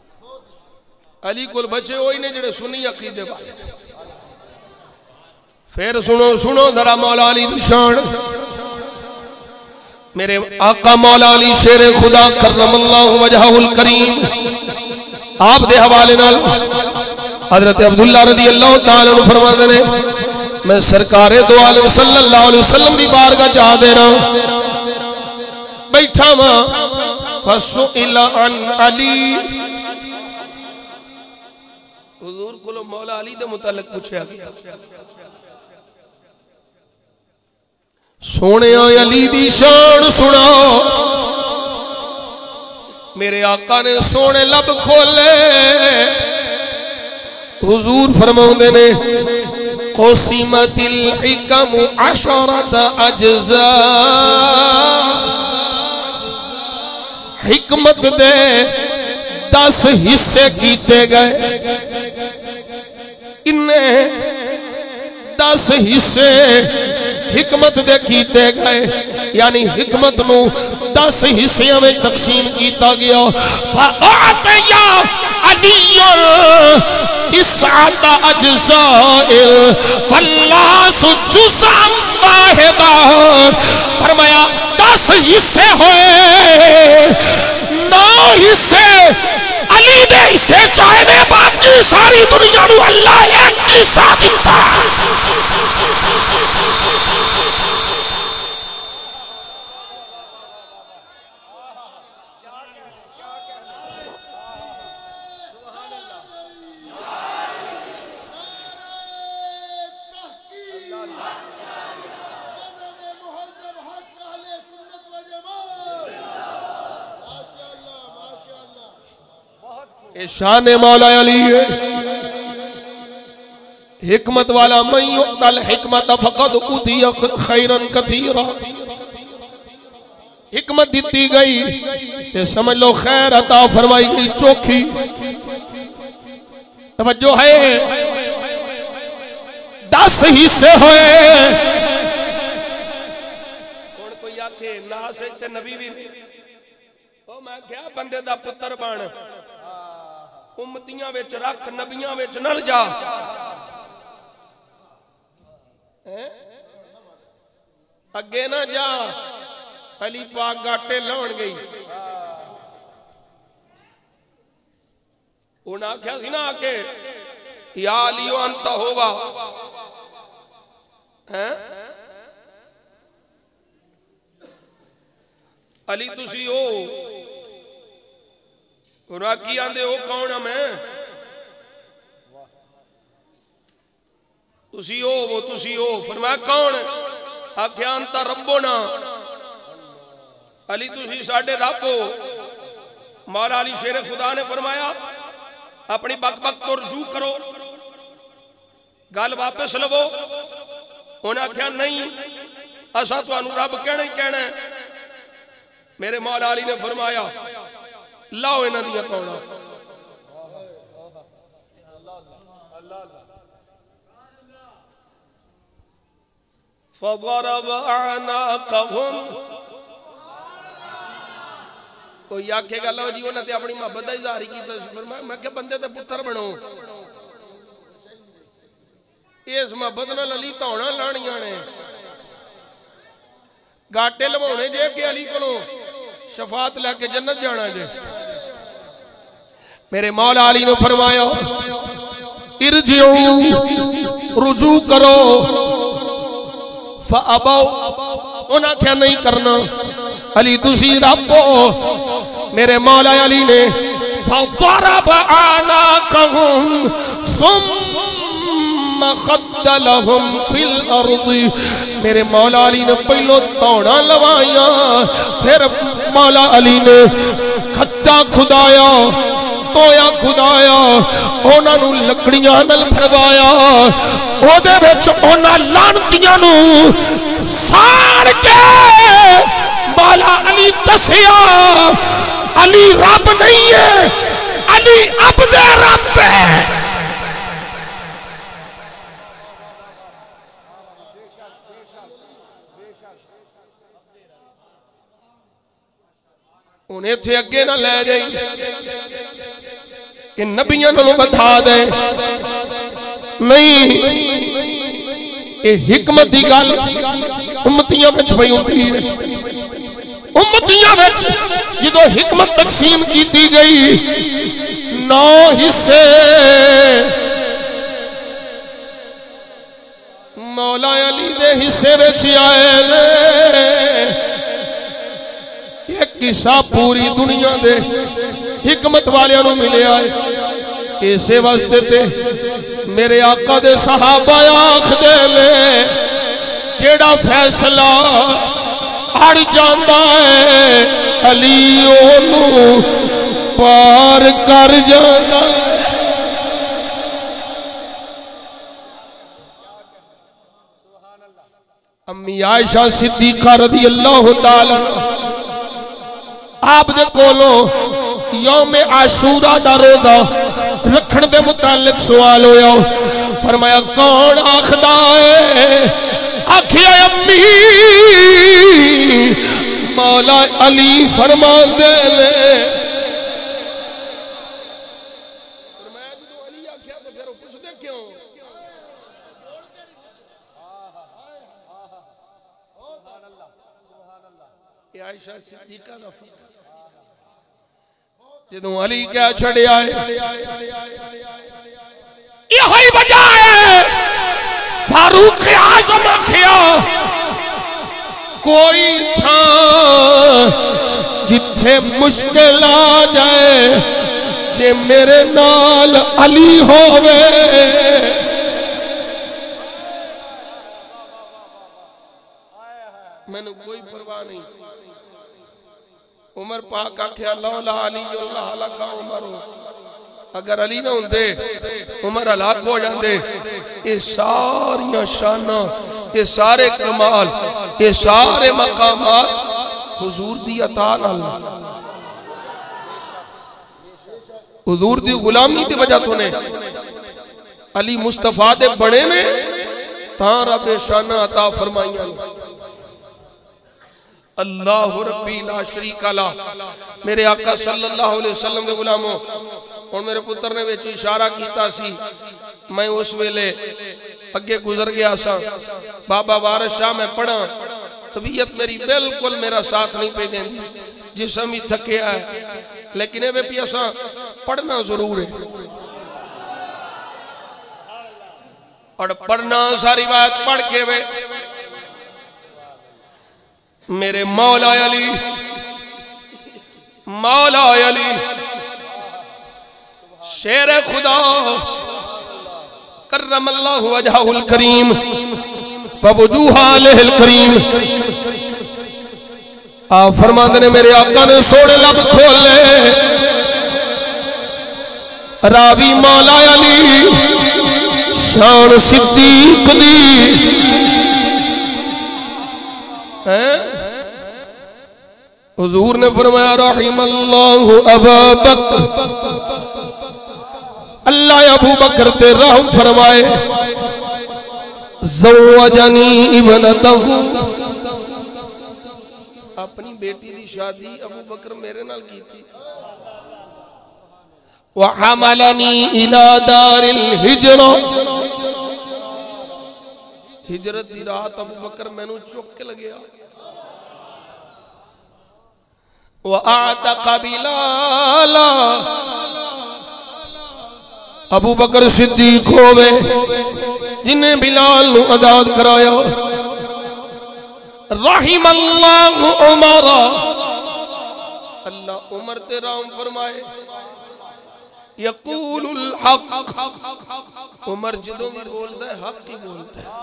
Speaker 1: علی کول بچے ہوئی نے جڑے سنی عقیدے والے پھر سنو سنو ذرا مولا علی دی شان میرے آقا مولا علی شیر خدا کرم اللہ وجہہ الکریم آپ دے حوالے نال حضرت عبداللہ رضی اللہ تعالیٰ عنہ فرماتے نے میں سرکار دو عالم صلی اللہ علیہ وسلم دی بارگاہ جا دینا بیٹھا ماں فَسُئِلَ عَنْ عَلِي حضور کو مولا علی دے متعلق پوچھا گیا سونے علی دی شان سنا میرے آقا نے سونے لب کھولے حضور فرماؤندے نے قسمت الحکم عشرت اجزاء حکمت دے دس حصے کیتے گئے انہیں دس حصے حکمت دے کیتے گئے یعنی حکمت نو دس حصیاں میں تقسیم کیتا گیا فَأَعْتَيَا عَلِيًّا تِسْعَةَ أَجْزَاءٍ فَاللَّاسُ جُزْءًا وَاحِدًا فرمایا دس حصے ہوئے نو حصے علی دے حصے چاہے نے باقی ساری دنیا نو اللہ ایک حصہ دیتا شان مولا علی ہے حکمت والا من یؤتی الحکمت فقد اوتی خیرا کثیرا حکمت دیتی گئی یہ سمجھ لو خیر عطا فرمائی گئی چوکھی توجہ ہے دس حصے ہوئے کون کوئی آکھے ناسک تے نبی بھی او میں کیا بندے دا پتر بن امتیاں وچ رکھ نبیاں وچ نہ جا اگے نہ جا علی پاک گاٹے لاؤن گئی انہاں کیا سی نا کہ یا علیو انت ہوا علی تسی ہو انہاں کی آندے ہو کون ہم ہیں تسی ہو وہ تسی ہو فرمایا کون آکھیا انتا ربنا علی تسی ساڑھے رب ہو مولا علی شیر خدا نے فرمایا اپنی بک بک تو رجوع کرو گل واپس لو انہاں کیا نہیں اسا تو انو رب کہنا ہی کہنا ہے میرے مولا علی نے فرمایا لاؤ انہاں دیا توڑا فضرب اعناقهم کوئی آکھے گا لو جی انہاں تے اپنی محبت دا اظہار کی تو فرمایا میں کہ بندے تے پتر بنو اس محبت نال علی توڑا لانیاں نے گاٹے لوانے جے کہ علی کولوں شفاعت لے کے جنت جانا جے میرے مولا علی نے فرمایا ارجعوا رجوع کرو فابوا انہاں کیا نہیں کرنا علی تسی رب ہو میرے مولا علی نے فضرب اعناقهم ثم خد لهم في الارض میرے مولا علی نے پہلو توڑا لوائیاں پھر مولا علی نے کھٹا کھدایا تویا کھدایا اونا نو لکڑیاں نل پھروایا او دے وچ اونا لانتیاں نو ساڑ کے مولا علی دسیا علی رب نہیں ہے علی عبد رب ہے انہیں تھے اگے نہ لے جائیں کہ نبیوں نے بتا دیں نہیں اے حکمت دی گل امتیاں وچ پئی ہوندی ہے امتیاں وچ جدو حکمت تقسیم کیتی گئی نو حصے مولا علی دے حصے وچ آئے ایک قصہ پوری دنیا دے حکمت والے نو ملے آئے اسے واسطے تے میرے آقا دے صحابہ آخ دے لے جیڑا فیصلہ اڑ جاندا ہے علی اونوں پار کر جاندا ہے امی عائشہ صدیقہ رضی اللہ تعالی آپ دے کولو یوم عاشورہ دا روزہ رکھن دے متعلق سوال ہویا فرمایا کون آخدا ہے آکھیا امی مولا علی فرما دے لے فرمایا جو علی آکھیا تو پھر پوچھ دے کیوں یہ عائشہ صدیقہ دا فرق جدوں علی کیا چھڑے آئے یہی وجہ ہے فاروق اعظم آکھیا کوئی تھا جتھے مشکل آ جائے جے میرے نال علی ہووے میں نے کوئی پرواہ نہیں عمر پاک آکھیا لولا علی اللہ لکا عمرو اگر علی نہ ہوندے عمر ہلاک ہو جاندے یہ ساریاں شاناں یہ سارے کمال یہ سارے مقامات حضور دی عطا نال حضور دی غلامی دی وجہ تو نے علی مصطفیٰ دے بڑے نے تاں رب شانہ عطا فرمائیاں اللہ ربی لا شریک لا میرے آقا صلی اللہ علیہ وسلم دے غلاموں اور میرے پتر نے ویچ اشارہ کیتا سی میں اس ویلے اگے گزر گیا سا بابا وارث شاہ میں پڑھا طبیعت میری بالکل میرا ساتھ نہیں پہ دیں جسم ہی تھکے آئے لیکن اے پی ایسا پڑھنا ضرور ہے اور پڑھنا ساری بات پڑھ کے وے میرے مولا علی مولا علی شیر خدا کرم اللہ وجہہ الکریم ووجوہ آلہ الکریم آپ فرماتے نے میرے آقا نے سوڑے لب کھولے راوی مولا علی شان صدیق دی حضور نے فرمایا رحم اللہ ابا بکر اللہ ابو بکر تے رحم فرمائے زوجنی ابنتہ اپنی بیٹی دی شادی ابو بکر میرے نال کی تھی وحملنی الى دار الہجرہ ہجرت دی رات ابو بکر میں نو چک کے لگیا وَأَعْتَقَ بِلَالًا ابو بکر صدیق ہوئے جنہیں بلال نو آزاد کرایا رحم اللہ عمر اللہ عمر تے رحم فرمائے یقول الحق عمر جدوں بھی بولتا ہے حق ہی بولتا ہے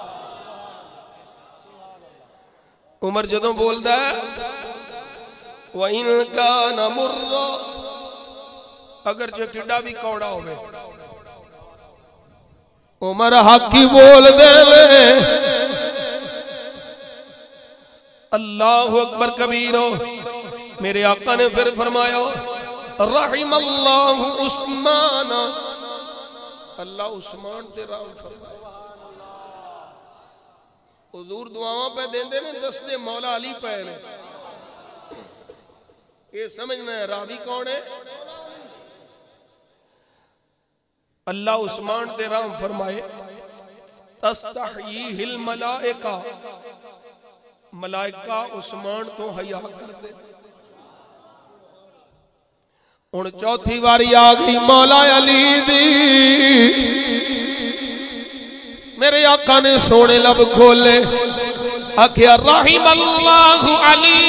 Speaker 1: عمر جدوں بولتا ہے وَإِن كَانَ مُرَّ اگر جو کڈا بھی کوڑا ہوئے عمر حق ہی بول دے لے اللہ اکبر کبیرو میرے آقا نے پھر فرمایا رحم اللہ عثمان اللہ عثمان تے رحم فرمایا حضور دعاواں پہ دیں دے نے دس دے مولا علی پہ نے یہ سمجھنا ہے راوی کون ہے اللہ عثمان تے رحم فرمائے تستحییہ الملائکہ، ملائکہ عثمان تو حیا کر دے۔ ان چوتھی واری آگئی مولا علی دی، میرے آقا نے سونے لب کھولے، آکھیا رحم اللہ علی،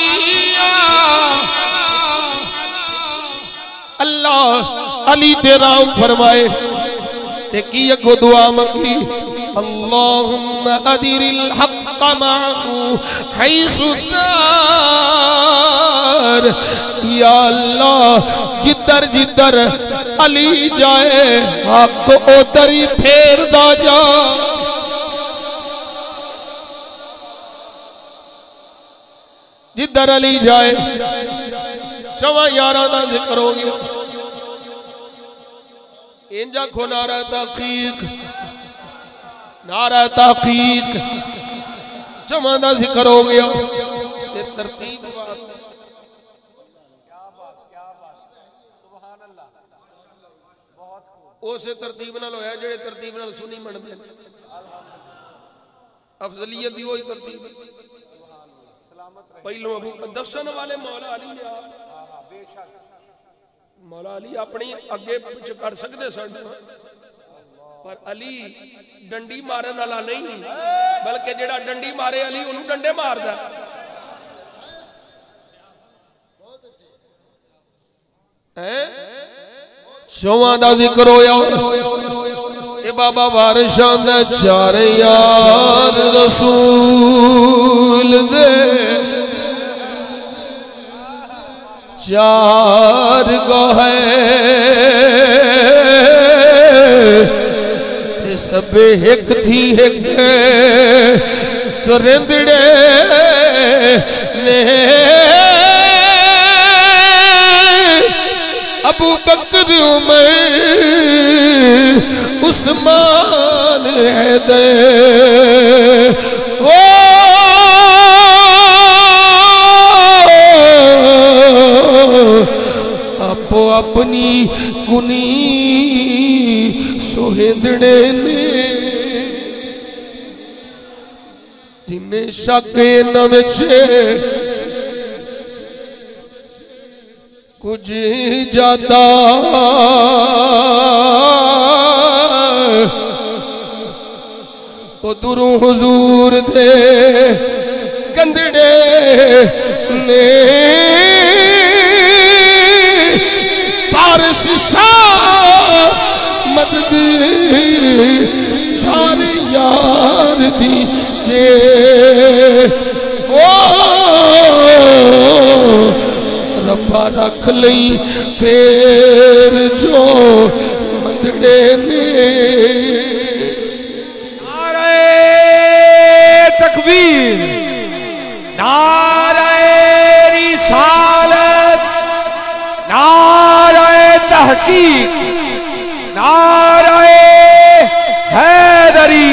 Speaker 1: اللہ علی تیرام فرمائے، ایکی اگو دعا منگی، اللہم ادر الحق معہو حیث دار، یا اللہ جدر جدر علی جائے حق ادھر ہی پھیر دا جا۔ جدر علی جائے چواں یارہ دا ذکر ہو گیا، انجا کھو نعرہ تحقیق، نعرہ تحقیق چواں دا ذکر ہو گیا۔ یہ ترتیب بات اسے ترتیب نہ لویا جڑے ترتیب نہ سنی من دے، افضلیت بھی وہی ترتیب۔ پہلو ابو دسن والے مولا علی نے، مولا علی اپنی اگے پچھ کر سکتے سن، پر علی ڈنڈی مارن والا نہیں، بلکہ جڑا ڈنڈی مارے علی انہوں ڈنڈے مار دا۔ چواں دا ذکر ہویا، اے بابا وارشان دے چار یار رسول دے، چار گوہے سب ایک تھی ایک جو رندڑے نے ابو بکر عمر عثمان حیدر، اپو اپنی کنی سوہندڑے نے، جنہیں شک نمچے کچھ جاتا او دروں حضور دے گندڑے نے، پارس شاہ مدد چار یار دی جے، ربا رکھ لئی پھر جو مندڑے نے۔
Speaker 2: نعرہ تکبیر، نعرہ رسالت، نعرہ تحقیق، نعرہ حیدری۔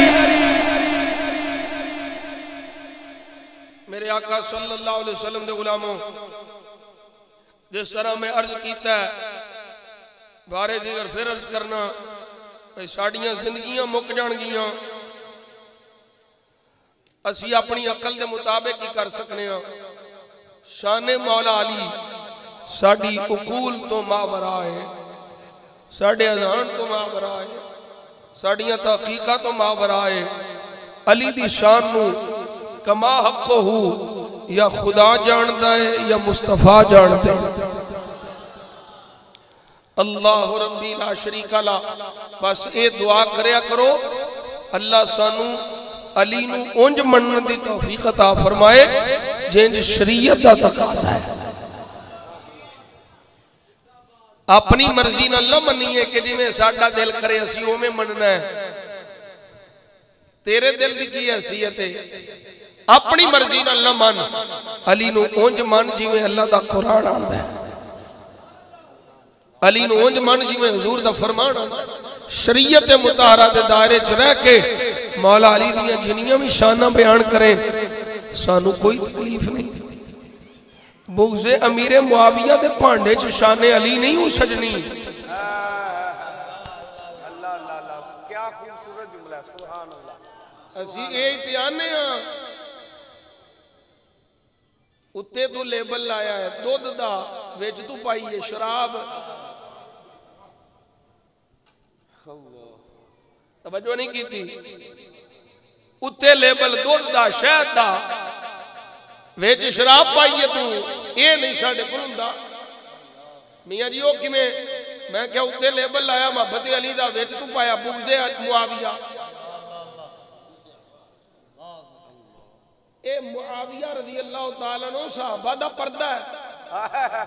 Speaker 1: میرے آقا صلی اللہ علیہ وسلم دے غلاموں، جس طرح میں عرض کیتا ہے بارے دیگر پھر عرض کرنا، ساڑیاں زندگیاں مک جان گیاں، اسی اپنی عقل دے مطابق ہی کر سکنے ہیں۔ شان مولا علی ساڑی عقول تو ماورا ہے، ساڑے اذہان تو ماورا ہے، ساڑیاں تحقیقہ تو ماورا ہے۔ علی دی شان نو کما حق ہو یا خدا جانتا ہے یا مصطفیٰ جانتا ہے۔ اللہ ربی لا شریک لا، بس اے دعا کریا کرو اللہ سانو علی نو اونج منن دی توفیق عطا فرمائے جنج شریعت دا تقاضا ہے۔ اپنی مرضی نہ نہ منیے کہ جی میں ساڈا دل کرے اسی او میں مننا ہے، تیرے دل دی کی حیثیت ہے، اپنی مرضی نہ نہ من، علی نو اونج من جی میں اللہ دا قرآن آندا ہے، علی نو اونج من جی میں حضور دا فرمان آندا ہے۔ شریعت مطہرہ دے دائرے چ رہ کے مولا علی دیاں جنیاں بھی شانہ بیان کریں، سانو کوئی تکلیف نہیں۔ بغض امیر معاویہ دے پانڈے چ شان علی نہیں ہو سجنی۔
Speaker 2: اللہ اللہ اللہ، کیا خوبصورت جملہ ہے، سبحان اللہ۔
Speaker 1: اسی اے اتیانے ہاں اتے تو لیبل لایا ہے دودھ دا ویچ تو پائیے شراب توجہ نہیں کی تھی اتے لیبل دودھ دا شہد دا ویچ شراب پائیے تو اے نہیں ساڑھے پرندہ میاں جی ہو کی میں میں کیا اتے لیبل لایا محبت علی دا ویچ تو پایا بغض معاویہ اے معاویہ رضی اللہ تعالیٰ عنہ صحابہ دا پردہ ہے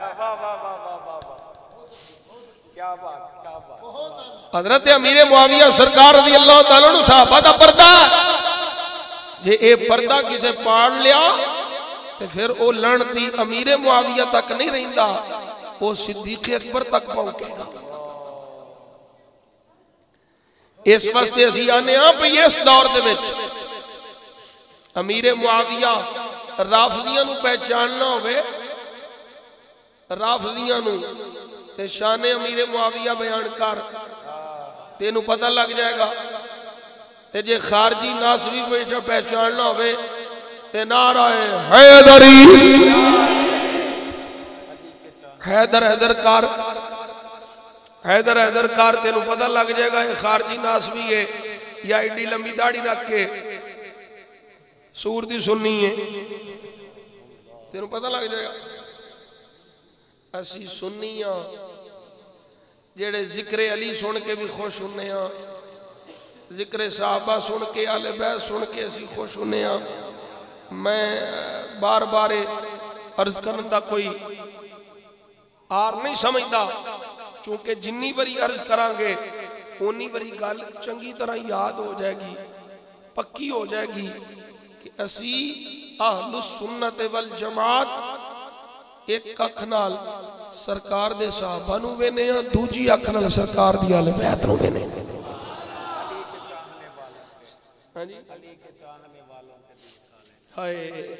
Speaker 2: کیا بات کیا بات
Speaker 1: حضرت امیر معاویہ سرکار رضی اللہ تعالیٰ عنہ صحابہ دا پردہ ہے جے اے پردہ کسے پاڑ لیا تو پھر او لڑتی امیر معاویہ تک نہیں رہندہ وہ صدیق اکبر تک پہنچے گا اس واسطے اسی آنے ہاں پہ اس دور دے وچ امیر معاویہ رافضیاں نو پہچاننا ہوئے رافضیاں نو تے شان امیر معاویہ بیان کر تینوں پتہ لگ جائے گا تے جے خارجی ناسوی کو پہچاننا ہوئے تے نعرہ حیدری حیدر حیدر کار حیدر حیدر کار تینوں پتہ لگ جائے گا یہ خارجی ناسوی ہے یا ایڈی لمبی داڑھی رکھ کے سور دی سننی ہے تینوں پتہ لگ جائے گا اسی سننیاں جیڑے ذکر علی سن کے بھی خوش ہونے ہاں ذکر صحابہ سن کے آل بیت سن کے اسی خوش ہونے ہاں میں بار بار عرض کرنے دا کوئی آر نہیں سمجھدا چونکہ جنی بری عرض کرانگے اونی بری گل چنگی طرح یاد ہو جائے گی پکی ہو جائے گی کہ اسی اہل السنت والجماعت ایک اکھنال سرکار دے صحابہ نو وینے ہیں دوجی اکھنال سرکار دی آل بیت نو وینے ہیں علی کے چاہنے والوں کے ہائے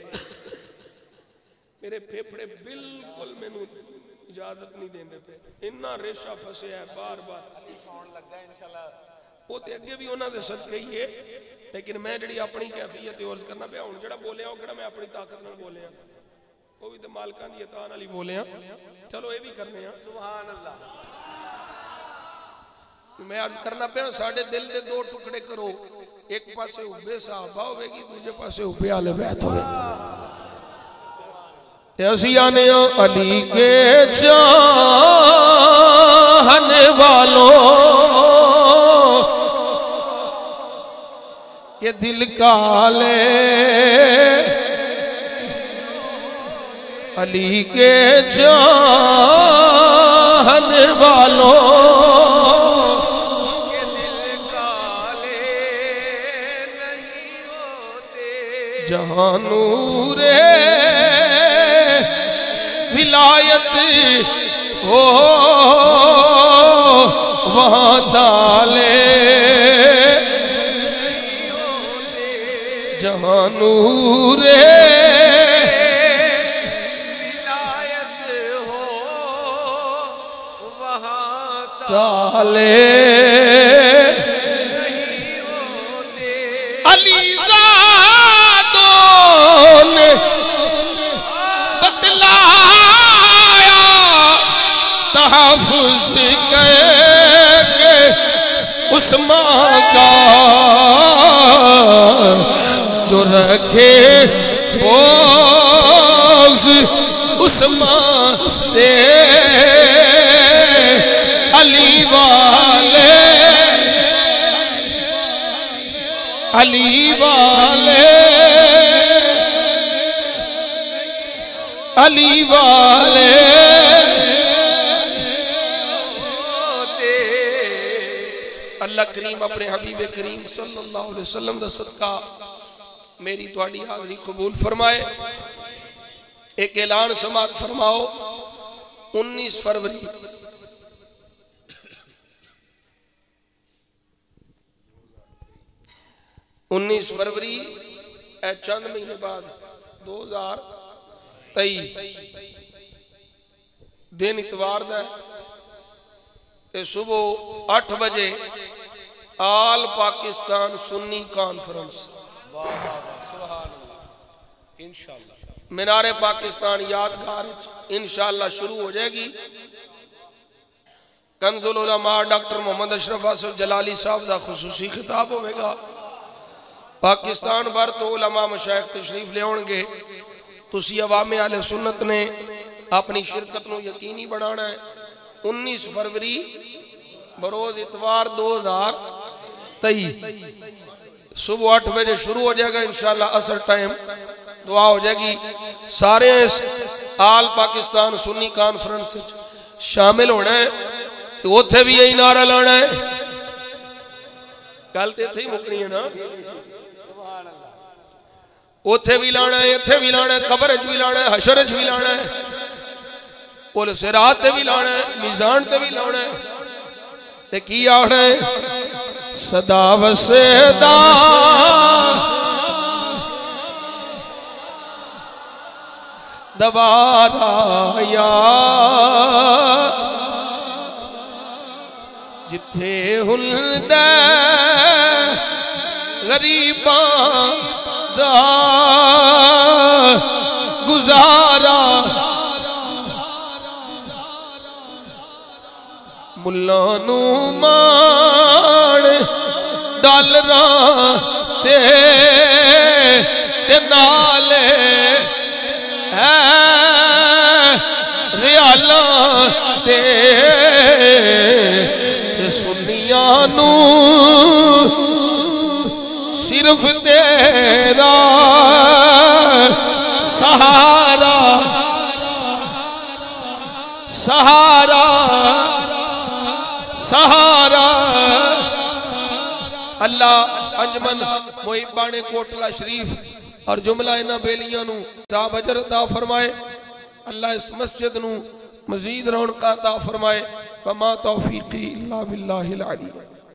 Speaker 1: میرے پھیپڑے بالکل میں نو اجازت نہیں دیندے پہ انہا ریشہ پھسے ہے بار بار علی سون لگ گئے انشاءاللہ وہ تے اگے بھی انہاں دے سچ گئی ہے لیکن میں جڑی اپنی کیفیت عرض کرنا پہ ہوں جڑا بولے ہوں کڑا میں اپنی طاقت نہ بولے ہوں وہ بھی تے مالکان دی عطا علی بولے ہوں چلو یہ بھی کرنے ہیں سبحان اللہ میں عرض کرنا پہ ہوں ساڑھے دل دے دو ٹکڑے کرو ایک پاسے حبے صحابہ ہوئے گی دوجہ پاسے حبے آل بیت ہوئے ایسی آنے علی کے چاہنے والوں یہ دل کالے علی کے چاہنے والوں یہ دل کالے نہیں ہوتے جہاں نور ولایت ہو وہاں دالے جہاں نور ولایت ہو وہاں دالے علی زادوں نے تحفظ گئے کہ عثمان کا جو رکھے بغض عثمان سے علی والے علی والے علی والے اللہ کریم اپنے حبیب کریم صلی اللہ علیہ وسلم دا صدقہ میری تواڈی حاضری قبول فرمائے ایک اعلان سماعت فرماؤ انیس فروری انیس فروری اے چند مہینے بعد دو ہزار تئی دن اتوار دا تے صبح آٹھ بجے آل پاکستان سنی کانفرنس مینار پاکستان یادگار انشاءاللہ شروع ہو جائے گی. کنز العلماء ڈاکٹر محمد اشرف آصف جلالی صاحب دا خصوصی خطاب ہوئے گا. پاکستان بھر تو علماء مشائخ تشریف لے ہونگے. تسی عوام اہل سنت نے اپنی شرکت نو یقینی بنانا ہے. انیس فروری بروز اتوار دو ہزار تئی صبح آٹھ بجے شروع ہو جائے گا انشاءاللہ. عصر ٹائم دعا ہو جائے گی. سارے اس آل پاکستان سنی کانفرنس شامل ہونا ہے. تو تھے بھی یہی نعرہ لانا ہے. کالتے تھے ہی مکنی ہے نا. اوتھے بھی لانا ہے, اتھے بھی لانا ہے, قبرج بھی لانا ہے, حشرج بھی لانا ہے, پول سرات تے بھی لانا ہے, میزان تے بھی لانا ہے. تے کی آنا ہے صدا و صدا دوارا یا جتھے ہلدے غریباں دا گزارا ملانو مان ڈالراں تے تے نالے ریالاں تے سنیاں نو صرف تیرا سہارا سہارا سہارا. اللہ انجمن محبان کوٹلہ شریف اور جملہ انہ بیلیاں نو صاحب اجر عطا فرمائے. اللہ اس مسجد نو مزید رونق عطا فرمائے. وما توفیقی اللہ باللہ العلی.